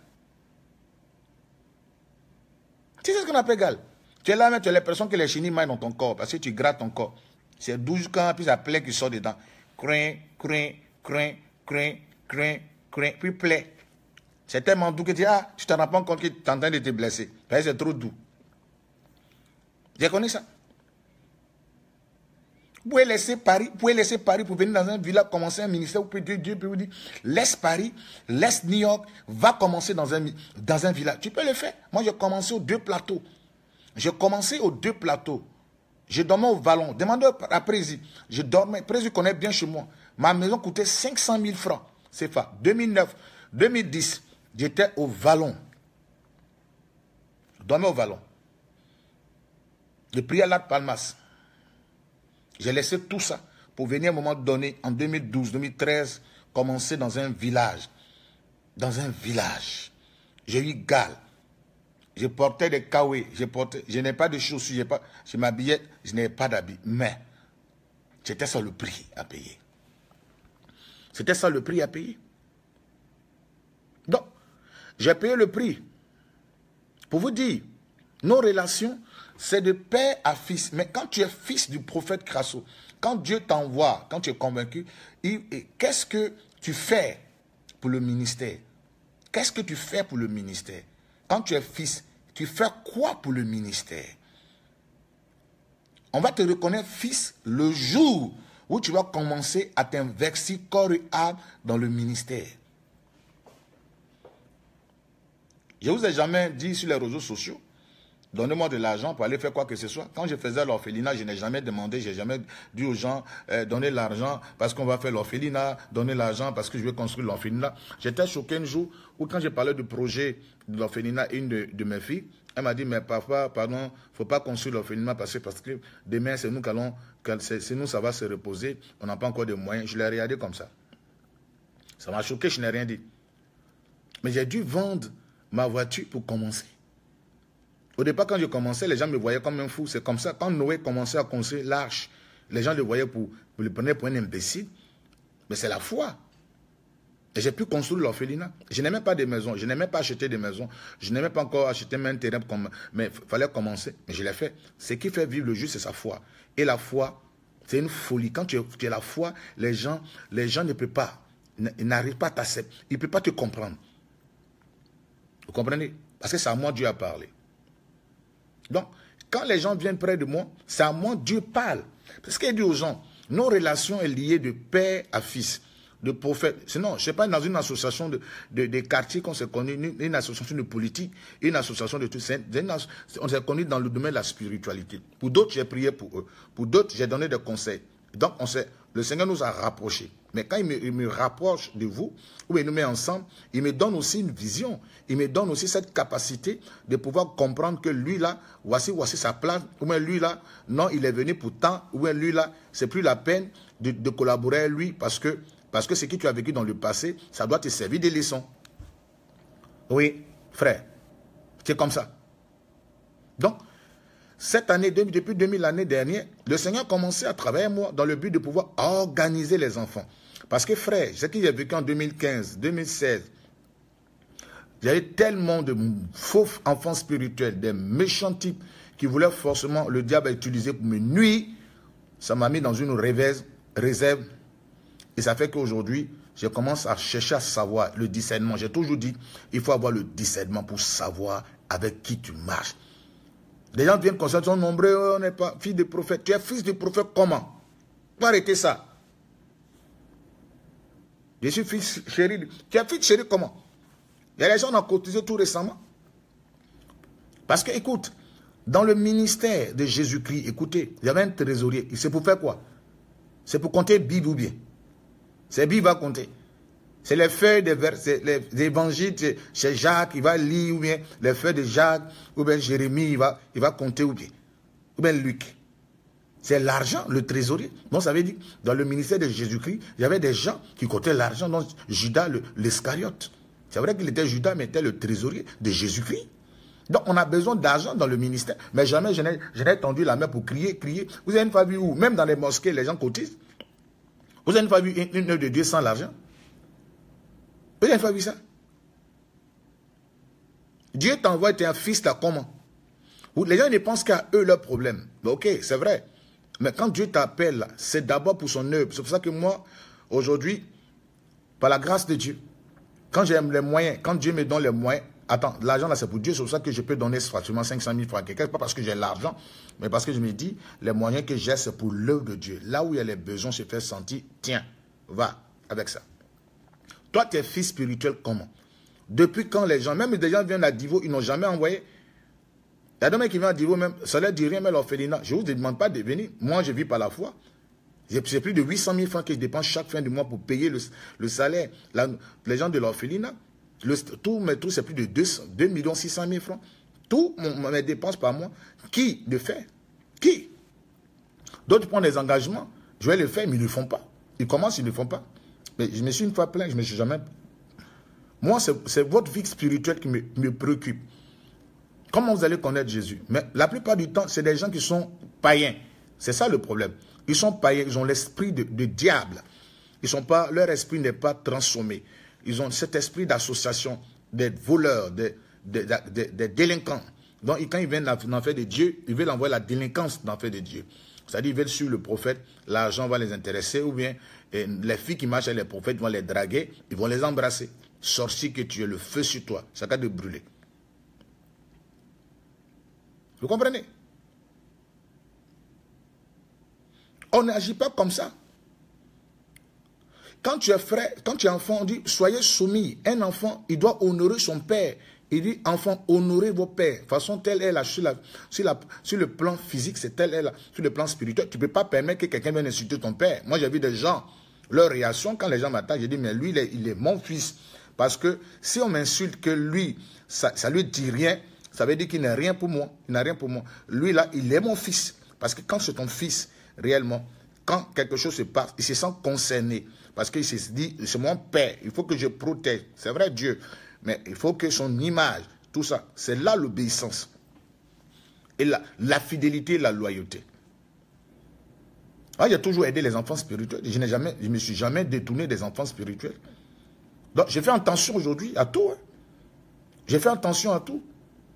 Tu sais ce qu'on appelle Gall? Tu es là, mais tu as l'impression que les chenilles maillent dans ton corps parce que tu grattes ton corps. C'est 12 camps, puis ça plaît qui sort dedans. Crin, crin, crin, crin, crin, crin, puis plaît. C'est tellement doux que tu dis, ah, tu ne te rends pas compte que tu es en train de te blesser. Parce que c'est trop doux. J'ai connu ça. Vous pouvez laisser Paris pour venir dans un village, commencer un ministère, Dieu peut vous dire, laisse Paris, laisse New York, va commencer dans un village. Tu peux le faire. Moi, j'ai commencé aux 2 plateaux. J'ai commencé aux 2 plateaux. Je dormais au Vallon. Demandez à Prési. Je dormais. Prési connaît bien chez moi. Ma maison coûtait 500 000 francs. C'est ça. 2009, 2010, j'étais au Vallon. Je dormais au Vallon. Je priais à Las Palmas. J'ai laissé tout ça pour venir à un moment donné, en 2012, 2013, commencer dans un village. Dans un village. J'ai eu Gall. Je portais des kawé. Je n'ai pas de chaussures. Je m'habillais, je n'avais pas d'habit. Mais, c'était ça le prix à payer. C'était ça le prix à payer. Donc, j'ai payé le prix. Pour vous dire, nos relations, c'est de père à fils. Mais quand tu es fils du prophète Crasso, quand Dieu t'envoie, quand tu es convaincu, qu'est-ce que tu fais pour le ministère? Qu'est-ce que tu fais pour le ministère? Quand tu es fils, tu fais quoi pour le ministère? On va te reconnaître fils le jour où tu vas commencer à t'investir corps et âme dans le ministère. Je ne vous ai jamais dit sur les réseaux sociaux, donnez-moi de l'argent pour aller faire quoi que ce soit. Quand je faisais l'orphelinat, je n'ai jamais demandé, je n'ai jamais dit aux gens, donnez l'argent parce qu'on va faire l'orphelinat, donnez l'argent parce que je vais construire l'orphelinat. J'étais choqué un jour où quand j'ai parlé du projet de l'orphelinat, une de mes filles, elle m'a dit, mais papa, pardon, il ne faut pas construire l'orphelinat parce que demain, c'est nous c'est nous, ça va se reposer, on n'a pas encore de moyens. Je l'ai regardé comme ça. Ça m'a choqué, je n'ai rien dit. Mais j'ai dû vendre ma voiture pour commencer. Au départ, quand je commençais, les gens me voyaient comme un fou. C'est comme ça, quand Noé commençait à construire l'arche, les gens le voyaient le prenaient pour un imbécile. Mais c'est la foi. Et j'ai pu construire l'orphelinat. Je n'aimais pas des maisons, je n'aimais pas acheter des maisons, je n'aimais pas encore acheter un terrain, mais il fallait commencer. Mais je l'ai fait. Ce qui fait vivre le juste, c'est sa foi. Et la foi, c'est une folie. Quand tu as la foi, les gens ne peuvent pas, n'arrivent pas à t'accepter. Ils ne peuvent pas te comprendre. Vous comprenez? Parce que c'est à moi Dieu a parlé. Donc, quand les gens viennent près de moi, c'est à moi Dieu parle. Parce qu'il dit aux gens, nos relations sont liées de père à fils, de prophète. Sinon, je ne sais pas, dans une association de quartiers qu'on s'est connu, une association de politique, une association de tout ça. On s'est connu dans le domaine de la spiritualité. Pour d'autres, j'ai prié pour eux. Pour d'autres, j'ai donné des conseils. Donc, le Seigneur nous a rapprochés. Mais quand il me rapproche de vous, ou il nous met ensemble, il me donne aussi une vision. Il me donne aussi cette capacité de pouvoir comprendre que lui là, voici sa place. Ou bien lui là, non, il est venu pour tant. Ou bien lui là, c'est plus la peine de collaborer avec lui parce que ce que tu as vécu dans le passé, ça doit te servir de leçon. Oui, frère, c'est comme ça. Donc, cette année, depuis 2000 l'année dernière, le Seigneur a commencé à travailler avec moi dans le but de pouvoir organiser les enfants. Parce que frère, ce que j'ai vécu en 2015, 2016, j'avais tellement de faux enfants spirituels, des méchants types qui voulaient forcément, le diable a utilisé pour me nuire. Ça m'a mis dans une réserve. Et ça fait qu'aujourd'hui, je commence à chercher à savoir le discernement. J'ai toujours dit, il faut avoir le discernement pour savoir avec qui tu marches. Les gens viennent comme ça, ils sont nombreux, on n'est pas fils de prophète. Tu es fils de prophète comment? Tu vas arrêter ça. Je suis fils chéri. Tu es fils chéri comment? Il y a des gens qui ont cotisé tout récemment. Parce que, écoute, dans le ministère de Jésus-Christ, écoutez, il y avait un trésorier. C'est pour faire quoi? C'est pour compter Bible ou bien? C'est Bible va compter. C'est les feuilles des versets, les évangiles, c'est Jacques, il va lire, ou bien les feuilles de Jacques, ou bien Jérémie, il va compter, ou bien Luc. C'est l'argent, le trésorier. Donc ça veut dire, dans le ministère de Jésus-Christ, il y avait des gens qui comptaient l'argent, donc Judas l'Iscariote. C'est vrai qu'il était Judas, mais était le trésorier de Jésus-Christ. Donc on a besoin d'argent dans le ministère. Mais jamais je n'ai tendu la main pour crier. Vous avez une fois vu où? Même dans les mosquées, les gens cotisent. Vous avez une fois vu une œuvre de Dieu sans l'argent? Vous avez une fois vu ça? Dieu t'envoie, tu es un fils là, comment? Les gens ne pensent qu'à eux leurs problèmes. Ok, c'est vrai. Mais quand Dieu t'appelle, c'est d'abord pour son œuvre. C'est pour ça que moi, aujourd'hui, par la grâce de Dieu, quand j'ai les moyens, quand Dieu me donne les moyens, attends, l'argent là c'est pour Dieu, c'est pour ça que je peux donner facilement 500 000 francs à quelqu'un, pas parce que j'ai l'argent, mais parce que je me dis, les moyens que j'ai c'est pour l'œuvre de Dieu. Là où il y a les besoins, je fais sentir, tiens, va avec ça. Toi, tu es fils spirituel comment? Depuis quand les gens, même des gens viennent à Divo, ils n'ont jamais envoyé. Il y a des mecs qui viennent à Divo, même, ça leur dit rien, mais l'orphelinat. Je ne vous demande pas de venir. Moi, je vis par la foi. C'est plus de 800 000 francs que je dépense chaque fin du mois pour payer le salaire. Les gens de l'orphelinat, tout, c'est plus de 2 600 000 francs. Tout mes dépenses par mois. Qui le fait? Qui? D'autres prennent des engagements. Je vais le faire, mais ils ne le font pas. Ils commencent, ils ne le font pas. Mais je me suis une fois plaint, je ne me suis jamais... Moi, c'est votre vie spirituelle qui me préoccupe. Comment vous allez connaître Jésus? Mais la plupart du temps, c'est des gens qui sont païens. C'est ça le problème. Ils sont païens, ils ont l'esprit de diable. Leur esprit n'est pas transformé. Ils ont cet esprit d'association, des voleurs, des délinquants. Donc, quand ils viennent dans l'enfer de Dieu, ils veulent envoyer la délinquance dans l'enfer de Dieu. C'est-à-dire, ils veulent suivre le prophète, l'argent va les intéresser, ou bien les filles qui marchent avec les prophètes vont les draguer, ils vont les embrasser. Sorcier que tu es, le feu sur toi, ça va de brûler. Vous comprenez? On n'agit pas comme ça. Quand tu es frère, quand tu es enfant, on dit soyez soumis. Un enfant, il doit honorer son père. Il dit enfant, honorez vos pères. De toute façon, telle est la sur le plan physique, c'est telle est la sur le plan spirituel. Tu ne peux pas permettre que quelqu'un vienne insulter ton père. Moi, j'ai vu des gens, leur réaction, quand les gens m'attaquent, j'ai dit mais lui, il est mon fils. Parce que si on m'insulte que lui, ça lui dit rien, ça veut dire qu'il n'a rien pour moi. Il n'a rien pour moi. Lui, là, il est mon fils. Parce que quand c'est ton fils, réellement, quand quelque chose se passe, il se sent concerné. Parce qu'il se dit, c'est mon père, il faut que je protège. C'est vrai, Dieu. Mais il faut que son image, tout ça, c'est là l'obéissance. Et la fidélité et la loyauté. J'ai toujours aidé les enfants spirituels. Je ne me suis jamais détourné des enfants spirituels. Donc, j'ai fait attention aujourd'hui à tout. Hein. J'ai fait attention à tout.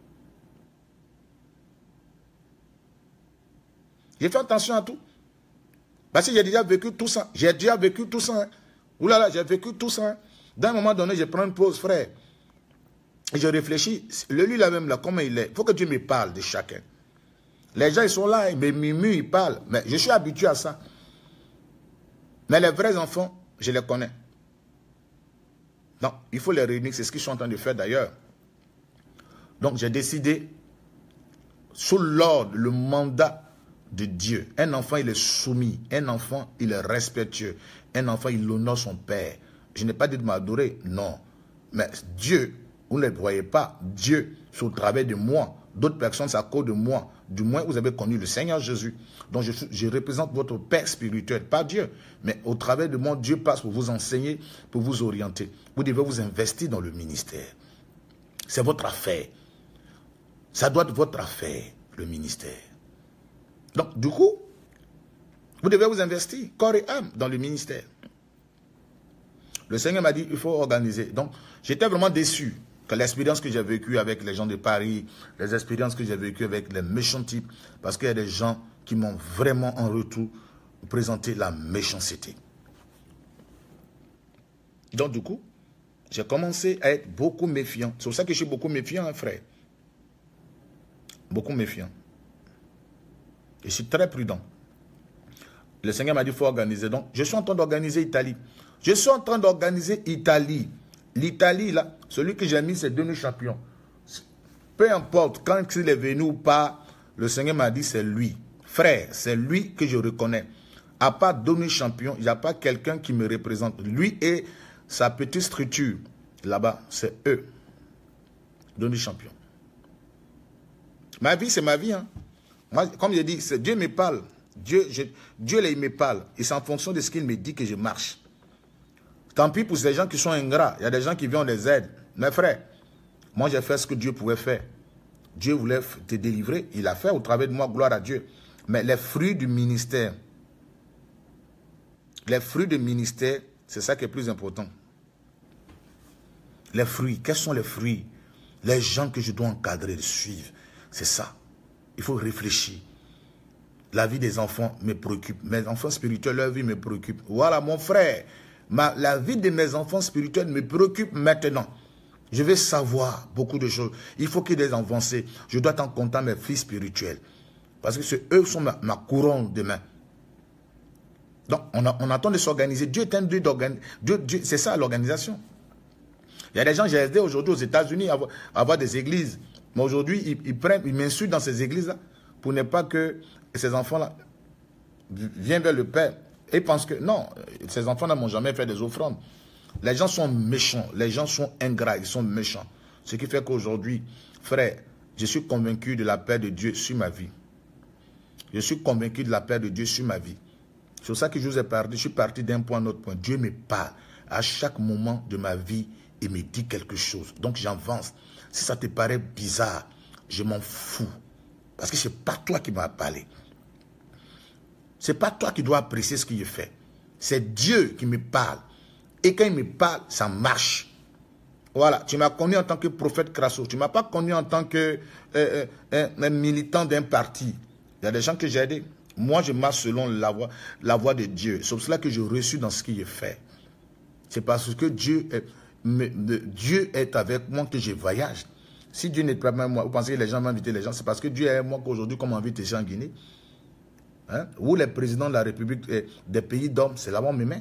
J'ai fait attention à tout. Parce que j'ai déjà vécu tout ça. J'ai déjà vécu tout ça. Hein. Ouh là là, j'ai vécu tout ça. Hein. D'un moment donné, je prends une pause, frère. Et je réfléchis. Lui là même, là, comment il est. Il faut que Dieu me parle de chacun. Les gens, ils sont là, ils me murmurent, ils parlent. Mais je suis habitué à ça. Mais les vrais enfants, je les connais. Donc, il faut les réunir. C'est ce qu'ils sont en train de faire d'ailleurs. Donc, j'ai décidé, sous l'ordre, le mandat de Dieu. Un enfant, il est soumis. Un enfant, il est respectueux. Un enfant, il honore son père. Je n'ai pas dit de m'adorer, non. Mais Dieu, vous ne le voyez pas. Dieu, c'est au travers de moi. D'autres personnes, c'est à cause de moi. Du moins, vous avez connu le Seigneur Jésus. Donc, je représente votre Père spirituel. Pas Dieu. Mais au travers de moi, Dieu passe pour vous enseigner, pour vous orienter. Vous devez vous investir dans le ministère. C'est votre affaire. Ça doit être votre affaire, le ministère. Donc, du coup, vous devez vous investir corps et âme dans le ministère. Le Seigneur m'a dit, il faut organiser. Donc, j'étais vraiment déçu que l'expérience que j'ai vécue avec les gens de Paris, les expériences que j'ai vécues avec les méchants types, parce qu'il y a des gens qui m'ont vraiment en retour présenté la méchanceté. Donc, du coup, j'ai commencé à être beaucoup méfiant. C'est pour ça que je suis beaucoup méfiant, hein, frère. Beaucoup méfiant. Je suis très prudent. Le Seigneur m'a dit qu'il faut organiser. Donc, je suis en train d'organiser Italie. Je suis en train d'organiser Italie. L'Italie, là, celui que j'ai mis, c'est devenu champion. Peu importe, quand il est venu ou pas, le Seigneur m'a dit c'est lui. Frère, c'est lui que je reconnais. À part donner champion, il n'y a pas quelqu'un qui me représente. Lui et sa petite structure, là-bas, c'est eux. Donner champion. Ma vie, c'est ma vie. Hein. Moi, comme je dis, Dieu me parle. Dieu, là, il me parle. Et c'est en fonction de ce qu'il me dit que je marche. Tant pis pour ces gens qui sont ingrats. Il y a des gens qui viennent les aider. Mes frères, moi, j'ai fait ce que Dieu pouvait faire. Dieu voulait te délivrer. Il a fait au travers de moi, gloire à Dieu. Mais les fruits du ministère, c'est ça qui est plus important. Les fruits, quels sont les fruits? Les gens que je dois encadrer, suivre. C'est ça. Il faut réfléchir. La vie des enfants me préoccupe. Mes enfants spirituels, leur vie me préoccupe. Voilà, mon frère. La vie de mes enfants spirituels me préoccupe maintenant. Je vais savoir beaucoup de choses. Il faut qu'il y ait des avancées. Je dois être en contact avec mes fils spirituels. Parce que eux sont ma couronne demain. Donc, on attend de s'organiser. Dieu est un Dieu d'organisation. C'est ça l'organisation. Il y a des gens, j'ai aidé aujourd'hui aux États-Unis à avoir des églises. Mais aujourd'hui, ils m'insultent dans ces églises-là pour ne pas que ces enfants-là viennent vers le Père. Et ils pensent que non, ces enfants-là n'ont jamais fait des offrandes. Les gens sont méchants, les gens sont ingrats, ils sont méchants. Ce qui fait qu'aujourd'hui, frère, je suis convaincu de la paix de Dieu sur ma vie. Je suis convaincu de la paix de Dieu sur ma vie. C'est pour ça que je vous ai parlé, je suis parti d'un point à un autre point. Dieu me parle à chaque moment de ma vie et me dit quelque chose. Donc j'avance. Si ça te paraît bizarre, je m'en fous. Parce que ce n'est pas toi qui m'as parlé. Ce n'est pas toi qui dois apprécier ce qu'il fait. C'est Dieu qui me parle. Et quand il me parle, ça marche. Voilà, tu m'as connu en tant que prophète Crasso. Tu ne m'as pas connu en tant que un militant d'un parti. Il y a des gens que j'ai aidés. Moi, je marche selon la voie de Dieu. C'est pour cela que je reçus dans ce qu'il fait. C'est parce que Dieu est avec moi que je voyage. Si Dieu n'est pas avec moi, vous pensez que les gens m'ont invité les gens, c'est parce que Dieu est avec moi qu'aujourd'hui, comme on invite les gens en Guinée. Hein? Ou les présidents de la République des pays d'hommes, c'est là-bas mes mains.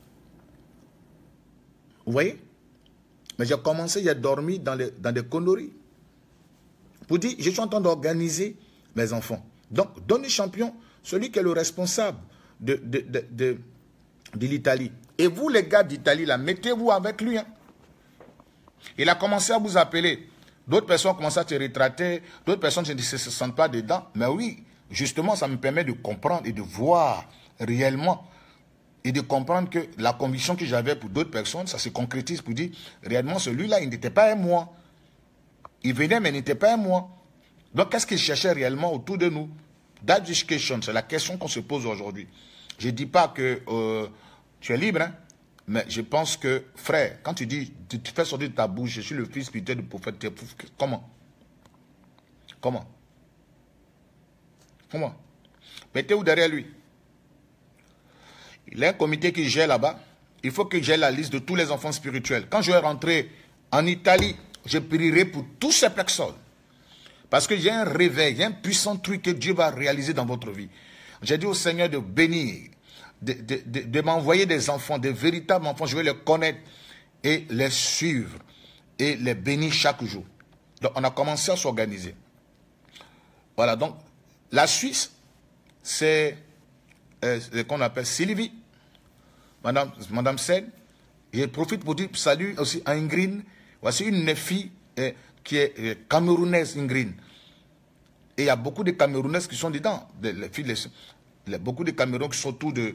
Vous voyez? Mais j'ai commencé, j'ai dormi dans des conneries. Pour dire, je suis en train d'organiser mes enfants. Donc, donnez champion, celui qui est le responsable de l'Italie. Et vous, les gars d'Italie, là, mettez-vous avec lui. Hein. Il a commencé à vous appeler. D'autres personnes ont commencé à se rétracter. D'autres personnes ne se sentent pas dedans. Mais oui, justement, ça me permet de comprendre et de voir réellement. Et de comprendre que la conviction que j'avais pour d'autres personnes, ça se concrétise pour dire, réellement, celui-là, il n'était pas un moi. Il venait, mais il n'était pas un moi. Donc, qu'est-ce qu'il cherchait réellement autour de nous? That question, c'est la question qu'on se pose aujourd'hui. Je ne dis pas que tu es libre, hein, mais je pense que, frère, quand tu dis, tu fais sortir de ta bouche, je suis le fils spirituel du prophète, comment? Comment? Comment? Mettez-vous derrière lui. Il y a un comité qui gère là-bas. Il faut que j'ai la liste de tous les enfants spirituels. Quand je vais rentrer en Italie, je prierai pour toutes ces personnes. Parce que j'ai un réveil, il y a un puissant truc que Dieu va réaliser dans votre vie. J'ai dit au Seigneur de bénir, de m'envoyer des enfants, des véritables enfants. Je vais les connaître et les suivre et les bénir chaque jour. Donc on a commencé à s'organiser. Voilà, donc la Suisse, c'est ce qu'on appelle Sylvie. Madame Sen. Je profite pour dire salut aussi à Ingrid. Voici une fille qui est camerounaise, Ingrid. Et il y a beaucoup de Camerounaises qui sont dedans. Beaucoup de Camerounais qui sont autour de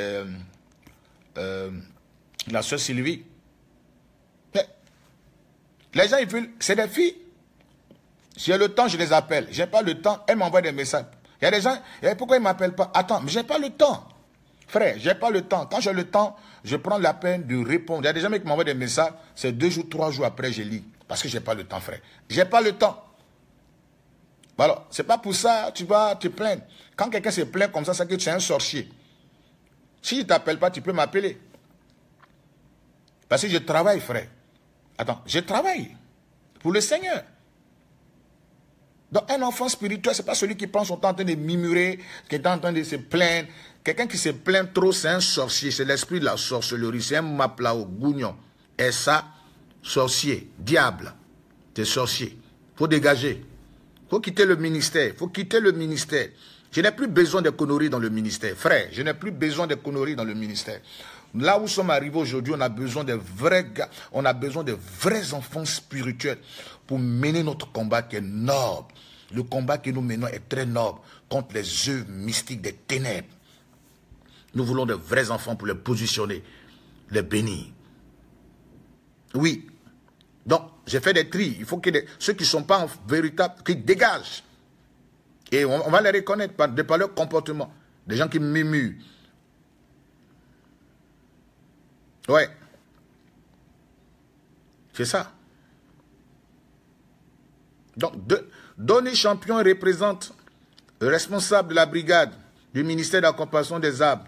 la soeur Sylvie. Mais les gens, ils veulent... C'est des filles. J'ai le temps, je les appelle. Je n'ai pas le temps, elles m'envoient des messages. Il y a des gens, pourquoi ils ne m'appellent pas? Attends, mais je n'ai pas le temps. Frère, je n'ai pas le temps. Quand j'ai le temps, je prends la peine de répondre. Il y a des gens qui m'envoient des messages, c'est 2 jours, 3 jours après, je lis. Parce que je n'ai pas le temps, frère. Je n'ai pas le temps. Alors, ce n'est pas pour ça tu vas te plaindre. Quand quelqu'un se plaint comme ça, c'est que tu es un sorcier. Si je ne t'appelle pas, tu peux m'appeler. Parce que je travaille, frère. Attends, je travaille pour le Seigneur. Donc, un enfant spirituel, ce n'est pas celui qui prend son temps en train de murmurer, qui est en train de se plaindre. Quelqu'un qui se plaint trop, c'est un sorcier. C'est l'esprit de la sorcellerie. C'est un maplao, gougnon. Et ça, sorcier, diable. T'es sorcier. Il faut dégager. Il faut quitter le ministère. Il faut quitter le ministère. Je n'ai plus besoin de conneries dans le ministère. Frère, je n'ai plus besoin de conneries dans le ministère. Là où nous sommes arrivés aujourd'hui, on a besoin de vrais gars. On a besoin de vrais enfants spirituels pour mener notre combat qui est noble. Le combat que nous menons est très noble contre les œuvres mystiques des ténèbres. Nous voulons de vrais enfants pour les positionner, les bénir. Oui. Donc, j'ai fait des tris. Il faut que ceux qui ne sont pas en véritable, qu'ils dégagent. Et on va les reconnaître par leur comportement. Des gens qui murmurent. Ouais. C'est ça. Donc, Donny Champion représente le responsable de la brigade du ministère de la Compassion des Arbres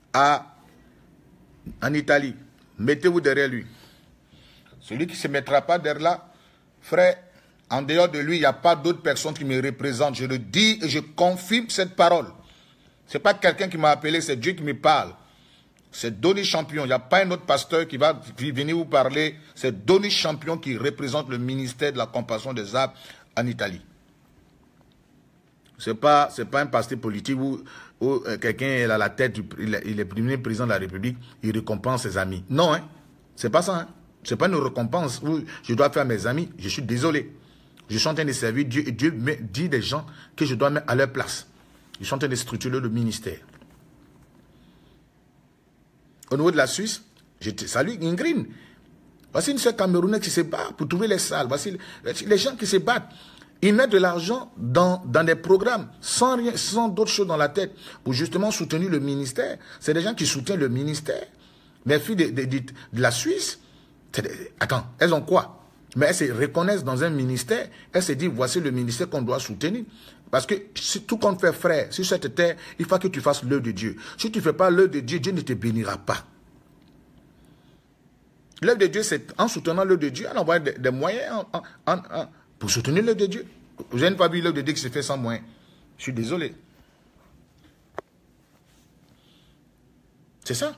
en Italie. Mettez-vous derrière lui. Celui qui ne se mettra pas derrière là, frère, en dehors de lui, il n'y a pas d'autres personnes qui me représentent. Je le dis et je confirme cette parole. Ce n'est pas quelqu'un qui m'a appelé, c'est Dieu qui me parle. C'est Donny Champion. Il n'y a pas un autre pasteur qui va venir vous parler. C'est Donny Champion qui représente le ministère de la Compassion des Arbres en Italie. Ce n'est pas un pasteur politique où quelqu'un est à la tête, il est premier président de la République, il récompense ses amis. Non, hein, ce n'est pas ça. Hein. Ce n'est pas une récompense où je dois faire mes amis. Je suis désolé. Je suis en train de servir Dieu et Dieu me dit des gens que je dois mettre à leur place. Je suis en train de structurer le ministère. Au niveau de la Suisse, je te salue Ingrid. Voici une seule Camerounaise qui se bat pour trouver les salles. Voici les gens qui se battent. Ils mettent de l'argent dans des programmes sans d'autres choses dans la tête pour justement soutenir le ministère. C'est des gens qui soutiennent le ministère. Les filles de la Suisse, attends, elles ont quoi? Mais elles se reconnaissent dans un ministère. Elles se disent, voici le ministère qu'on doit soutenir. Parce que si tout compte fait, frère, sur cette terre, il faut que tu fasses l'œuvre de Dieu. Si tu ne fais pas l'œuvre de Dieu, Dieu ne te bénira pas. L'œuvre de Dieu, c'est en soutenant l'œuvre de Dieu, en envoyant des moyens pour soutenir l'œuvre de Dieu. Vous n'avez pas vu l'œuvre de Dieu qui se fait sans moyens. Je suis désolé. C'est ça.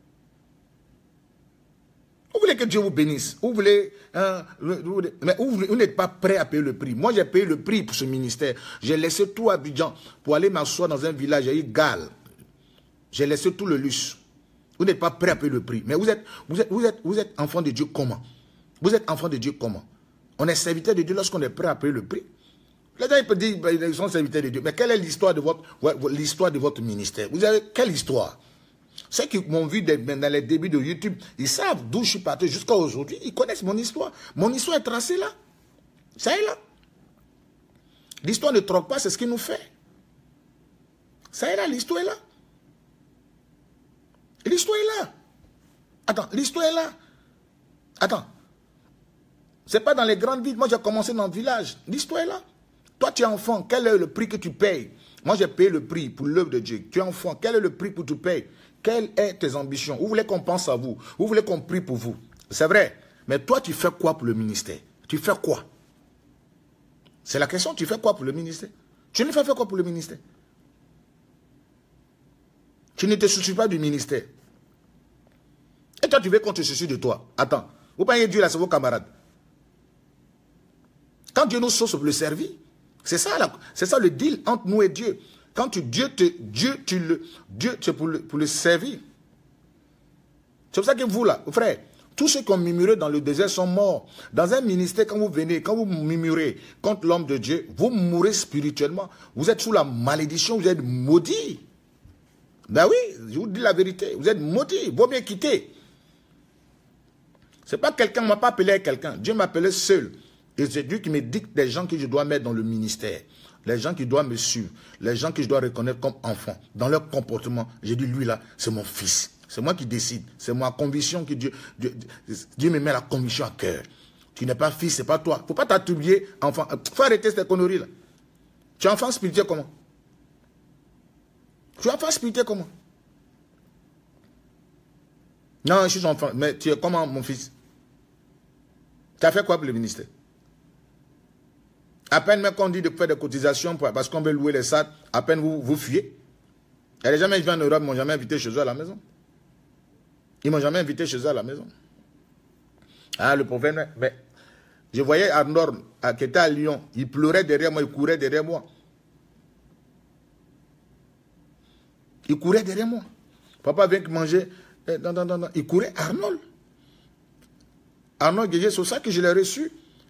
Vous voulez que Dieu vous bénisse. Vous voulez... mais vous n'êtes pas prêt à payer le prix. Moi, j'ai payé le prix pour ce ministère. J'ai laissé tout à Abidjan pour aller m'asseoir dans un village à Galles. J'ai laissé tout le luxe. Vous n'êtes pas prêt à payer le prix. Mais vous êtes enfant de Dieu comment? Vous êtes enfant de Dieu comment? On est serviteur de Dieu lorsqu'on est prêt à payer le prix. Les gens peuvent dire qu'ils sont serviteurs de Dieu. Mais quelle est l'histoire de votre ministère? Vous avez quelle histoire? Ceux qui m'ont vu dans les débuts de YouTube, ils savent d'où je suis parti jusqu'à aujourd'hui. Ils connaissent mon histoire. Mon histoire est tracée là. Ça est là. L'histoire ne troque pas, c'est ce qu'il nous fait. Ça est là, l'histoire est là. L'histoire est là. Attends, l'histoire est là. Attends. C'est pas dans les grandes villes. Moi, j'ai commencé dans le village. L'histoire est là. Toi, tu es enfant. Quel est le prix que tu payes? Moi, j'ai payé le prix pour l'œuvre de Dieu. Tu es enfant. Quel est le prix que tu payes? Quelles sont tes ambitions? Vous voulez qu'on pense à vous? Vous voulez qu'on prie pour vous? C'est vrai. Mais toi, tu fais quoi pour le ministère? Tu fais quoi? C'est la question. Tu fais quoi pour le ministère? Tu ne fais quoi pour le ministère? Tu ne te soucies pas du ministère. Et toi, tu veux qu'on te soucie de toi. Attends. Vous payez Dieu là, c'est vos camarades. Quand Dieu nous sauce pour le servir, c'est ça le deal entre nous et Dieu. Quand Dieu, c'est pour le servir. C'est pour ça que vous là, frère, tous ceux qui ont murmuré dans le désert sont morts. Dans un ministère, quand vous venez, quand vous murmurez contre l'homme de Dieu, vous mourrez spirituellement. Vous êtes sous la malédiction, vous êtes maudits. Ben oui, je vous dis la vérité, vous êtes maudits, il vaut mieux quitter. C'est pas quelqu'un, ne m'a pas appelé à quelqu'un, Dieu m'a appelé seul. Et c'est Dieu qui me dicte des gens que je dois mettre dans le ministère. Les gens qui doivent me suivre, les gens que je dois reconnaître comme enfants, dans leur comportement. J'ai dit, lui là, c'est mon fils. C'est moi qui décide. C'est ma conviction que Dieu me met la conviction à cœur. Tu n'es pas fils, c'est pas toi. Il ne faut pas t'attribuer enfant. Il faut arrêter cette connerie là. Tu es enfant spirituel comment? Tu es enfant spirituel comment? Non, je suis enfant. Mais tu es comment mon fils? Tu as fait quoi pour le ministère? À peine même qu'on dit de faire des cotisations parce qu'on veut louer les salles, à peine vous fuyez. Et les gens qui viennent en Europe ne m'ont jamais invité chez eux à la maison. Ils ne m'ont jamais invité chez eux à la maison. Ah, le prophète, mais je voyais Arnold qui était à Lyon, il pleurait derrière moi, il courait derrière moi. Il courait derrière moi. Papa vient manger, non, il courait Arnold. Arnold Guégué, c'est ça que je l'ai reçu.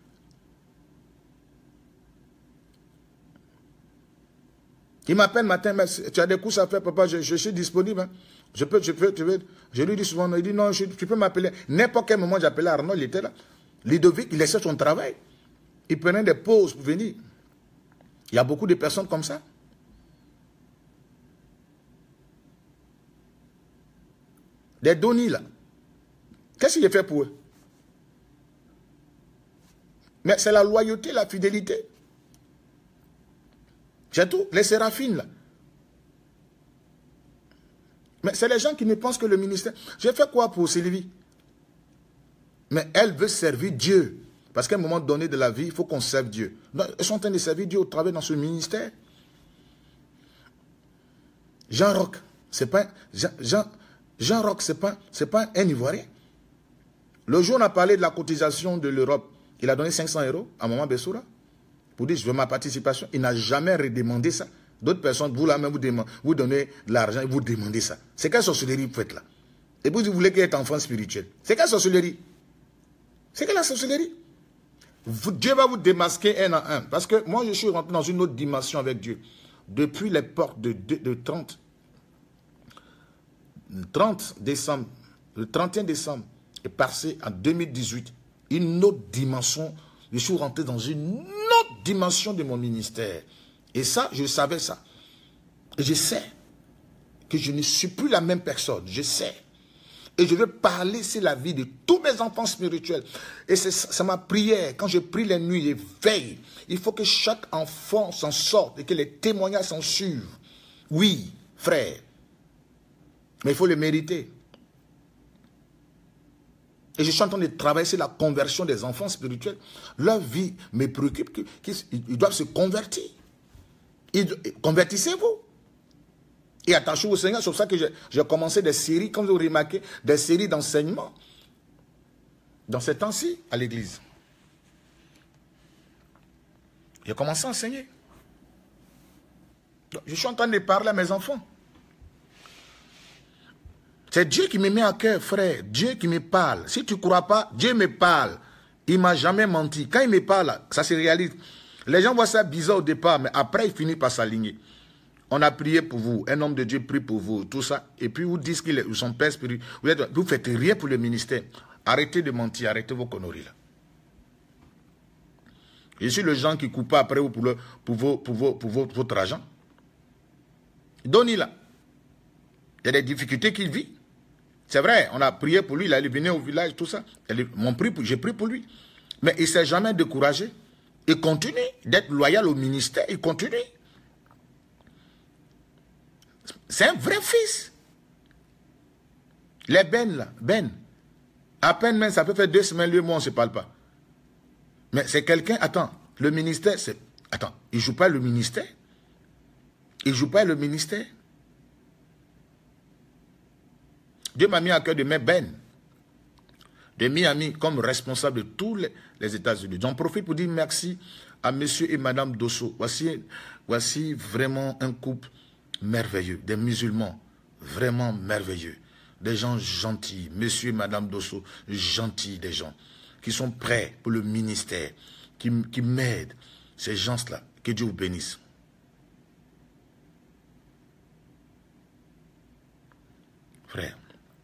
Il m'appelle matin, mais tu as des courses à faire, papa, je suis disponible. Hein. Je lui dis souvent, il dit non, tu peux m'appeler. N'importe quel moment, j'appelais Arnold, il était là. Ludovic, il laissait son travail. Il prenait des pauses pour venir. Il y a beaucoup de personnes comme ça. Des données là. Qu'est-ce qu'il a fait pour eux? Mais c'est la loyauté, la fidélité. C'est tout. Les séraphines là. Mais c'est les gens qui ne pensent que le ministère. J'ai fait quoi pour Sylvie? Mais elle veut servir Dieu. Parce qu'à un moment donné de la vie, il faut qu'on serve Dieu. Donc, ils sont en train de servir Dieu au travers dans ce ministère. Jean Roch, c'est pas Jean Roch, c'est pas un Ivoirien. Le jour où on a parlé de la cotisation de l'Europe, il a donné 500 € à Maman Bessoura pour dire je veux ma participation. Il n'a jamais redemandé ça. D'autres personnes, vous là même, vous donnez de l'argent et vous demandez ça. C'est quelle sorcellerie vous faites là? Et vous voulez qu'il y ait enfant spirituel. C'est quelle sorcellerie? C'est quelle la sorcellerie? Dieu va vous démasquer un à un. Parce que moi, je suis rentré dans une autre dimension avec Dieu. Depuis les portes de 30 décembre, le 31 décembre est passé en 2018. Une autre dimension. Je suis rentré dans une autre dimension de mon ministère. Et ça, je savais ça. Et je sais que je ne suis plus la même personne. Je sais. Et je veux parler sur la vie de tous mes enfants spirituels. Et c'est ma prière. Quand je prie les nuits et veille, il faut que chaque enfant s'en sorte et que les témoignages s'en suivent. Oui, frère. Mais il faut le mériter. Et je suis en train de travailler sur la conversion des enfants spirituels. Leur vie me préoccupe. Ils doivent se convertir. Convertissez-vous. Et attachez-vous au Seigneur. C'est pour ça que j'ai commencé des séries, comme vous remarquez, des séries d'enseignement. Dans ces temps-ci, à l'église. J'ai commencé à enseigner. Donc, je suis en train de parler à mes enfants. C'est Dieu qui me met à cœur, frère. Dieu qui me parle. Si tu ne crois pas, Dieu me parle. Il ne m'a jamais menti. Quand il me parle, ça se réalise. Les gens voient ça bizarre au départ, mais après, il finit par s'aligner. On a prié pour vous. Un homme de Dieu prie pour vous. Tout ça. Et puis, vous dites qu'il est son père spirituel. Vous ne faites rien pour le ministère. Arrêtez de mentir. Arrêtez vos conneries là. Je suis le gens qui ne coupe pas après vous pour votre argent. Donnez là. Il y a des difficultés qu'il vit. C'est vrai, on a prié pour lui, il est venu au village, tout ça. J'ai prié pour lui. Mais il ne s'est jamais découragé. Il continue d'être loyal au ministère, il continue. C'est un vrai fils. Les Ben là, à peine même, ça peut faire 2 semaines, lui et moi, on ne se parle pas. Mais c'est quelqu'un, attends, le ministère, c'est... Attends, il ne joue pas le ministère. Il ne joue pas le ministère. Dieu m'a mis à cœur de mettre de Miami comme responsable de tous les États-Unis. J'en profite pour dire merci à monsieur et madame Dosso. Voici vraiment un couple merveilleux, des musulmans vraiment merveilleux, des gens gentils, monsieur et madame Dosso, gentils des gens, qui sont prêts pour le ministère, qui m'aident, ces gens-là, que Dieu vous bénisse. Frère.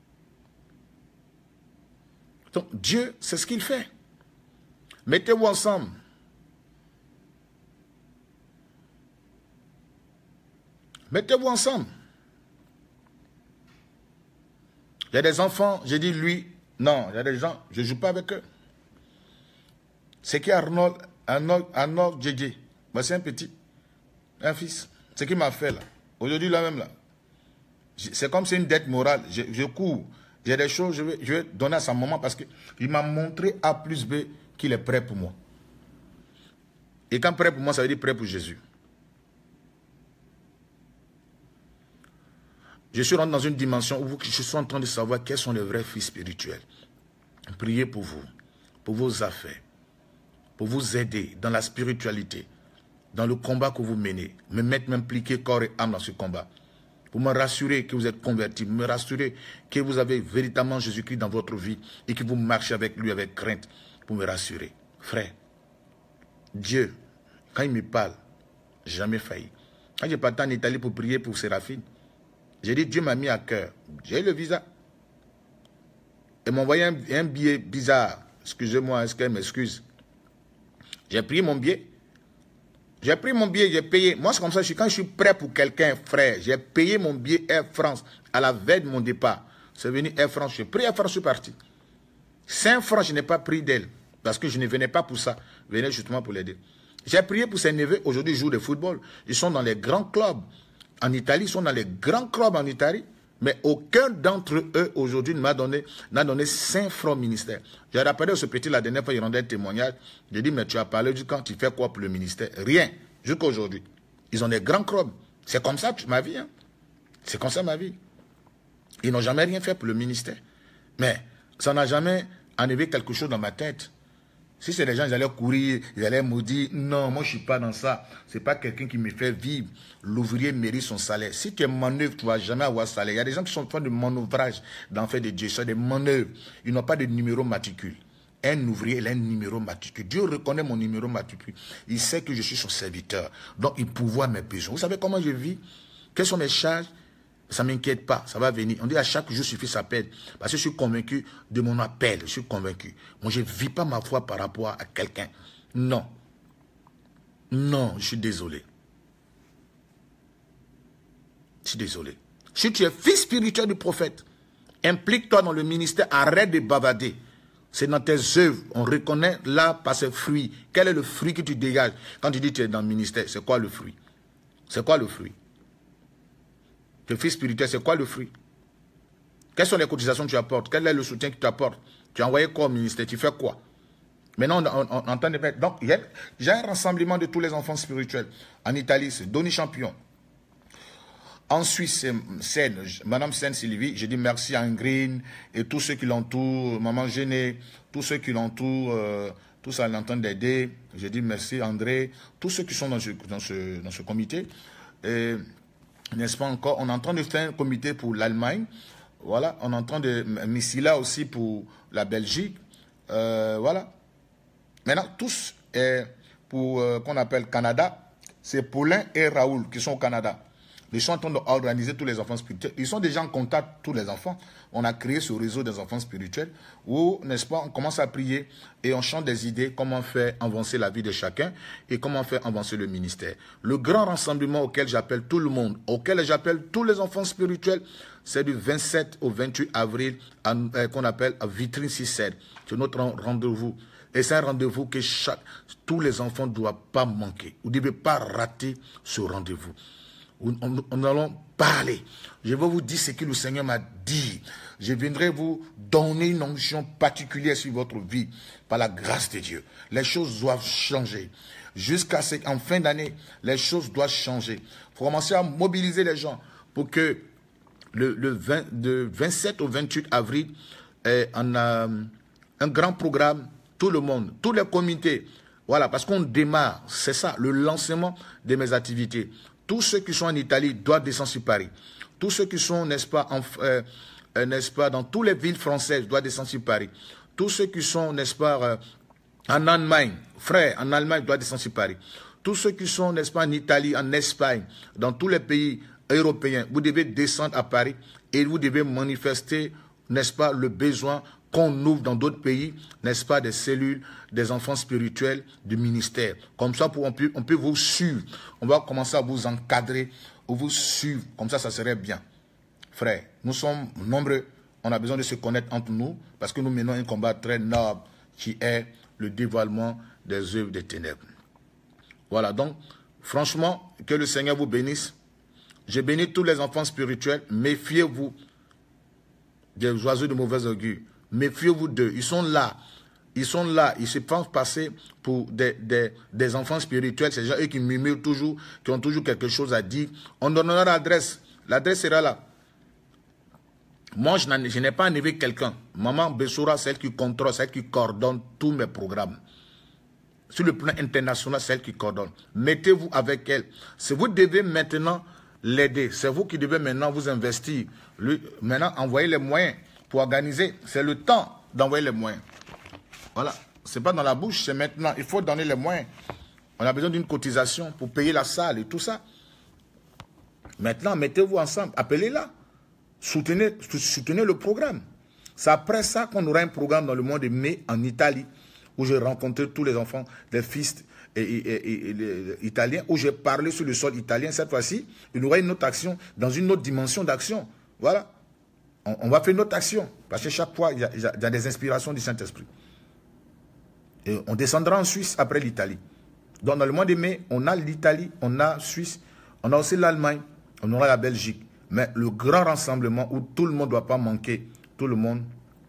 Donc Dieu, c'est ce qu'il fait. Mettez-vous ensemble. Mettez-vous ensemble. Il y a des enfants, j'ai dit lui, non, il y a des gens, je ne joue pas avec eux. C'est qui Arnold Djedje. C'est un petit, un fils. C'est qui m'a fait là. Aujourd'hui là même là. C'est comme c'est une dette morale. Je cours. J'ai des choses, je vais donner à sa maman parce qu'il m'a montré A plus B qu'il est prêt pour moi. Et quand prêt pour moi, ça veut dire prêt pour Jésus. Je suis rentré dans une dimension où je suis en train de savoir quels sont les vrais fils spirituels. Priez pour vous, pour vos affaires, pour vous aider dans la spiritualité, dans le combat que vous menez, m'impliquer corps et âme dans ce combat. Pour me rassurer que vous êtes convertis, me rassurer que vous avez véritablement Jésus-Christ dans votre vie et que vous marchez avec lui avec crainte, pour me rassurer. Frère, Dieu, quand il me parle, j'ai jamais failli. Quand j'ai parti en Italie pour prier pour Séraphine, j'ai dit Dieu m'a mis à cœur. J'ai le visa. Et m'a envoyé un billet bizarre. Excusez-moi, est-ce qu'elle m'excuse? J'ai pris mon billet. J'ai pris mon billet, j'ai payé. Moi, c'est comme ça, quand je suis prêt pour quelqu'un, frère, j'ai payé mon billet Air France à la veille de mon départ. C'est venu Air France, j'ai pris Air France, je suis parti. 5 francs, je n'ai pas pris d'elle. Parce que je ne venais pas pour ça. Je venais justement pour l'aider. J'ai prié pour ses neveux. Aujourd'hui, ils jouent de football. Ils sont dans les grands clubs. En Italie, ils sont dans les grands clubs en Italie. Mais aucun d'entre eux, aujourd'hui, n'a donné 5 francs au ministère. J'ai rappelé à ce petit la dernière fois, il rendait un témoignage. J'ai dit, mais tu as parlé du camp, tu fais quoi pour le ministère? Rien, jusqu'à aujourd'hui. Ils ont des grands clubs. C'est comme ça ma vie. Hein. C'est comme ça ma vie. Ils n'ont jamais rien fait pour le ministère. Mais ça n'a jamais enlevé quelque chose dans ma tête. Si c'est des gens, ils allaient courir, ils allaient me dire, non, moi je ne suis pas dans ça. Ce n'est pas quelqu'un qui me fait vivre. L'ouvrier mérite son salaire. Si tu es manœuvre, tu ne vas jamais avoir salaire. Il y a des gens qui sont en train de manœuvrage dans fait de Dieu. C'est des manœuvres. Ils n'ont pas de numéro matricule. Un ouvrier, il a un numéro matricule. Dieu reconnaît mon numéro matricule. Il sait que je suis son serviteur. Donc il pourvoit mes besoins. Vous savez comment je vis? Quelles sont mes charges? Ça ne m'inquiète pas, ça va venir. On dit à chaque jour suffit sa peine. Parce que je suis convaincu de mon appel. Je suis convaincu. Moi, je ne vis pas ma foi par rapport à quelqu'un. Non. Non, je suis désolé. Je suis désolé. Si tu es fils spirituel du prophète, implique-toi dans le ministère, arrête de bavader. C'est dans tes œuvres. On reconnaît là par ses fruits. Quel est le fruit que tu dégages? Quand tu dis que tu es dans le ministère, c'est quoi le fruit? C'est quoi le fruit? Le fils spirituel, c'est quoi le fruit? Quelles sont les cotisations que tu apportes? Quel est le soutien que tu apportes? Tu as envoyé quoi au ministère? Tu fais quoi? Maintenant, on entend des... Donc, j'ai un rassemblement de tous les enfants spirituels. En Italie, c'est Donny Champion. En Suisse, c'est Madame Sainte-Sylvie. Je dis merci à Ingrid et tous ceux qui l'entourent, Maman Géné, tous ceux qui l'entourent, tous à l'entendre d'aider. Je dis merci André, tous ceux qui sont dans ce comité. Et, n'est-ce pas encore? On est en train de faire un comité pour l'Allemagne. Voilà. On est en train de... Missila aussi pour la Belgique. Voilà. Maintenant, tous pour qu'on appelle Canada, c'est Paulin et Raoul qui sont au Canada. Ils sont en train d'organiser tous les enfants spirituels. Ils sont déjà en contact, tous les enfants. On a créé ce réseau des enfants spirituels où, n'est-ce pas, on commence à prier et on chante des idées, comment faire avancer la vie de chacun et comment faire avancer le ministère. Le grand rassemblement auquel j'appelle tout le monde, auquel j'appelle tous les enfants spirituels, c'est du 27 au 28 avril qu'on appelle à Vitrine 6-7. C'est notre rendez-vous. Et c'est un rendez-vous que tous les enfants ne doivent pas manquer. Vous ne devez pas rater ce rendez-vous. On allons parler. Je vais vous dire ce que le Seigneur m'a dit. Je viendrai vous donner une onction particulière sur votre vie par la grâce de Dieu. Les choses doivent changer. Jusqu'à en fin d'année, les choses doivent changer. Il faut commencer à mobiliser les gens pour que de 27 au 28 avril, on a un grand programme. Tout le monde, tous les comités, Voilà, parce qu'on démarre, c'est ça, le lancement de mes activités. Tous ceux qui sont en Italie doivent descendre sur Paris. Tous ceux qui sont, n'est-ce pas, dans toutes les villes françaises doivent descendre sur Paris. Tous ceux qui sont, n'est-ce pas, en Allemagne, frère, en Allemagne doivent descendre sur Paris. Tous ceux qui sont, n'est-ce pas, en Italie, en Espagne, dans tous les pays européens, vous devez descendre à Paris et vous devez manifester, n'est-ce pas, le besoin qu'on ouvre dans d'autres pays, n'est-ce pas, des cellules, des enfants spirituels, du ministère. Comme ça, on peut vous suivre. On va commencer à vous encadrer, ou vous suivre. Comme ça serait bien. Frère, nous sommes nombreux. On a besoin de se connaître entre nous parce que nous menons un combat très noble qui est le dévoilement des œuvres des ténèbres. Voilà, donc, franchement, que le Seigneur vous bénisse. Je bénis tous les enfants spirituels. Méfiez-vous des oiseaux de mauvais augure. Méfiez-vous d'eux. Ils sont là. Ils sont là. Ils se pensent passer pour des enfants spirituels. C'est gens eux qui murmurent toujours, qui ont toujours quelque chose à dire. On donnera l'adresse. L'adresse sera là. Moi, je n'ai pas enlevé quelqu'un. Maman Bessoura, celle qui contrôle, celle qui coordonne tous mes programmes. Sur le plan international, celle qui coordonne. Mettez-vous avec elle. Si vous devez maintenant l'aider, c'est vous qui devez maintenant vous investir. Maintenant, envoyer les moyens pour organiser. C'est le temps d'envoyer les moyens. Voilà. Ce n'est pas dans la bouche, c'est maintenant. Il faut donner les moyens. On a besoin d'une cotisation pour payer la salle et tout ça. Maintenant, mettez-vous ensemble. Appelez-la. Soutenez le programme. C'est après ça qu'on aura un programme dans le mois de mai en Italie, où j'ai rencontré tous les enfants, les fils italiens, où j'ai parlé sur le sol italien. Cette fois-ci, il y aura une autre action, dans une autre dimension d'action. Voilà. On va faire une autre action. Parce que chaque fois, il y a des inspirations du Saint-Esprit. Et on descendra en Suisse après l'Italie. Donc, dans le mois de mai, on a l'Italie, on a la Suisse, on a aussi l'Allemagne, on aura la Belgique. Mais le grand rassemblement où tout le monde ne doit pas manquer, tout le monde,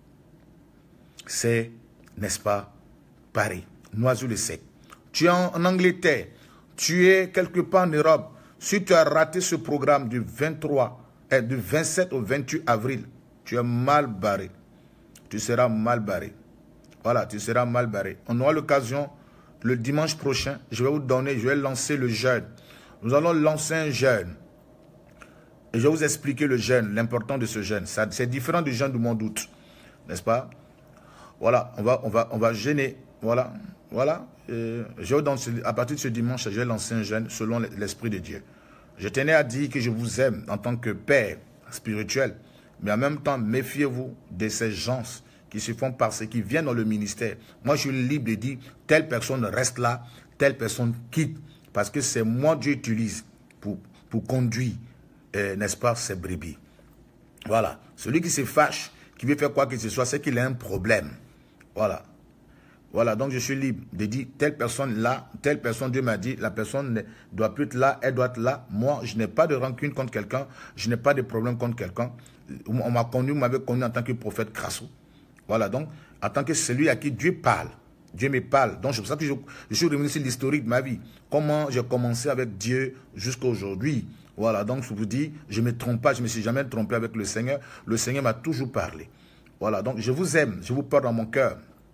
c'est, n'est-ce pas, Paris, Noisy-le-Sec. Tu es en Angleterre, tu es quelque part en Europe. Si tu as raté ce programme du 27 au 28 avril, tu es mal barré. Tu seras mal barré. Voilà, tu seras mal barré. On aura l'occasion, le dimanche prochain, je vais lancer le jeûne. Nous allons lancer un jeûne. Et je vais vous expliquer le jeûne, l'importance de ce jeûne. C'est différent du jeûne du mois d'août, n'est-ce pas? Voilà, on va jeûner. Voilà, voilà. À partir de ce dimanche, je vais lancer un jeûne selon l'Esprit de Dieu. Je tenais à dire que je vous aime en tant que père spirituel, mais en même temps, méfiez-vous de ces gens qui se font passer, qui viennent dans le ministère. Moi, je suis libre de dire, telle personne reste là, telle personne quitte, parce que c'est moi Dieu utilise pour conduire, n'est-ce pas, ces brebis. Voilà. Celui qui se fâche, qui veut faire quoi que ce soit, c'est qu'il a un problème. Voilà. Voilà, donc je suis libre de dire, telle personne là, telle personne, Dieu m'a dit, la personne ne doit plus être là, elle doit être là. Moi, je n'ai pas de rancune contre quelqu'un, je n'ai pas de problème contre quelqu'un. On m'avait connu en tant que prophète Crasso. Voilà, donc, en tant que celui à qui Dieu parle, Dieu me parle. Donc, c'est pour ça que je suis revenu sur l'historique de ma vie. Comment j'ai commencé avec Dieu jusqu'à aujourd'hui. Voilà, donc je vous dis, je ne me trompe pas, je ne me suis jamais trompé avec le Seigneur. Le Seigneur m'a toujours parlé. Voilà, donc je vous aime, je vous porte dans mon cœur.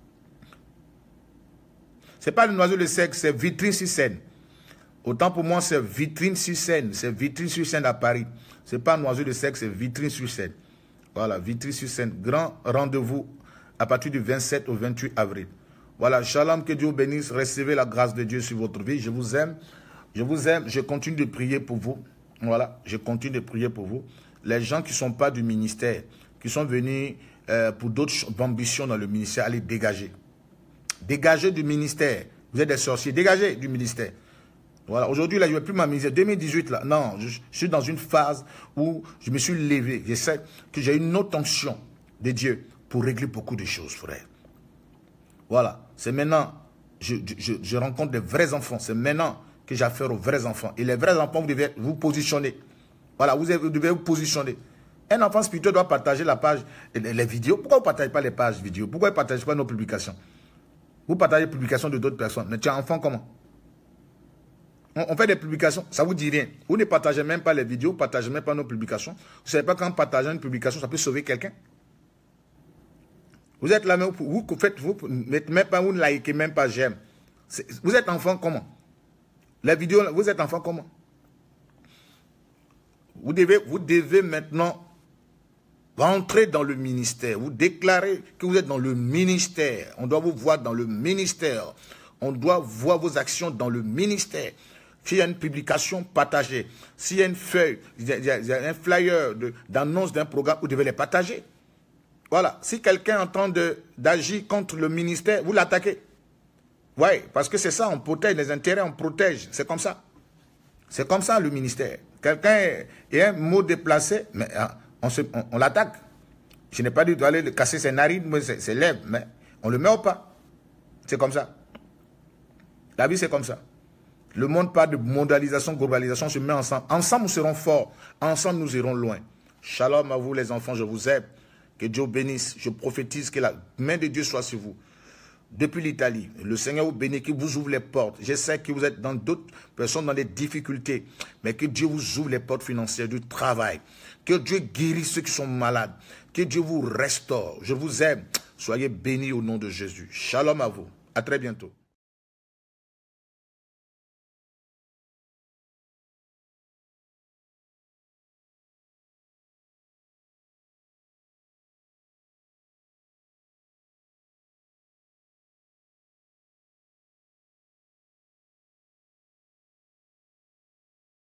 Ce n'est pas le Noisy-le-Sec, c'est Vitry-sur-Seine. Autant pour moi, c'est Vitry-sur-Seine. C'est Vitry-sur-Seine à Paris. Ce n'est pas Noisy-le-Sec, c'est Vitry-sur-Seine. Voilà, Vitry-sur-Seine. Grand rendez-vous à partir du 27 au 28 avril. Voilà, shalom, que Dieu vous bénisse. Recevez la grâce de Dieu sur votre vie. Je vous aime. Je vous aime. Je continue de prier pour vous. Voilà, je continue de prier pour vous. Les gens qui ne sont pas du ministère, qui sont venus pour d'autres ambitions dans le ministère, allez dégager. Dégagez du ministère. Vous êtes des sorciers. Dégagez du ministère. Voilà. Aujourd'hui, là, je ne vais plus m'amuser. 2018, là, non, je suis dans une phase où je me suis levé. Je sais que j'ai une autre onction de Dieu pour régler beaucoup de choses, frère. Voilà. C'est maintenant, je rencontre des vrais enfants. C'est maintenant que j'ai affaire aux vrais enfants. Et les vrais enfants, vous devez vous positionner. Voilà, vous devez vous positionner. Un enfant spirituel doit partager la page, les vidéos. Pourquoi vous ne partagez pas les pages vidéo? Pourquoi vous ne partagez pas nos publications? Vous partagez les publications de d'autres personnes. Mais tu es enfant comment? On fait des publications, ça ne vous dit rien. Vous ne partagez même pas les vidéos, vous ne partagez même pas nos publications. Vous ne savez pas qu'en partageant une publication, ça peut sauver quelqu'un. Vous êtes là, mais vous ne likez même pas j'aime. Vous êtes enfant comment? La vidéo, vous êtes enfant comment? Vous devez maintenant rentrer dans le ministère. Vous déclarez que vous êtes dans le ministère. On doit vous voir dans le ministère. On doit voir vos actions dans le ministère. S'il y a une publication, partagez. S'il y a une feuille, il y a un flyer d'annonce d'un programme, vous devez les partager. Voilà. Si quelqu'un est en train d'agir contre le ministère, vous l'attaquez. Oui, parce que c'est ça, on protège les intérêts, on protège. C'est comme ça. C'est comme ça le ministère. Quelqu'un est un mot déplacé, mais on l'attaque. Je n'ai pas dit d'aller casser ses narines, ses lèvres, mais on le met au pas. C'est comme ça. La vie, c'est comme ça. Le monde parle de mondialisation, globalisation, on se met ensemble. Ensemble, nous serons forts. Ensemble, nous irons loin. Shalom à vous, les enfants, je vous aime. Que Dieu vous bénisse. Je prophétise que la main de Dieu soit sur vous. Depuis l'Italie, le Seigneur vous bénit, qu'il vous ouvre les portes. Je sais que vous êtes dans d'autres personnes dans des difficultés, mais que Dieu vous ouvre les portes financières du travail. Que Dieu guérisse ceux qui sont malades. Que Dieu vous restaure. Je vous aime. Soyez bénis au nom de Jésus. Shalom à vous. À très bientôt.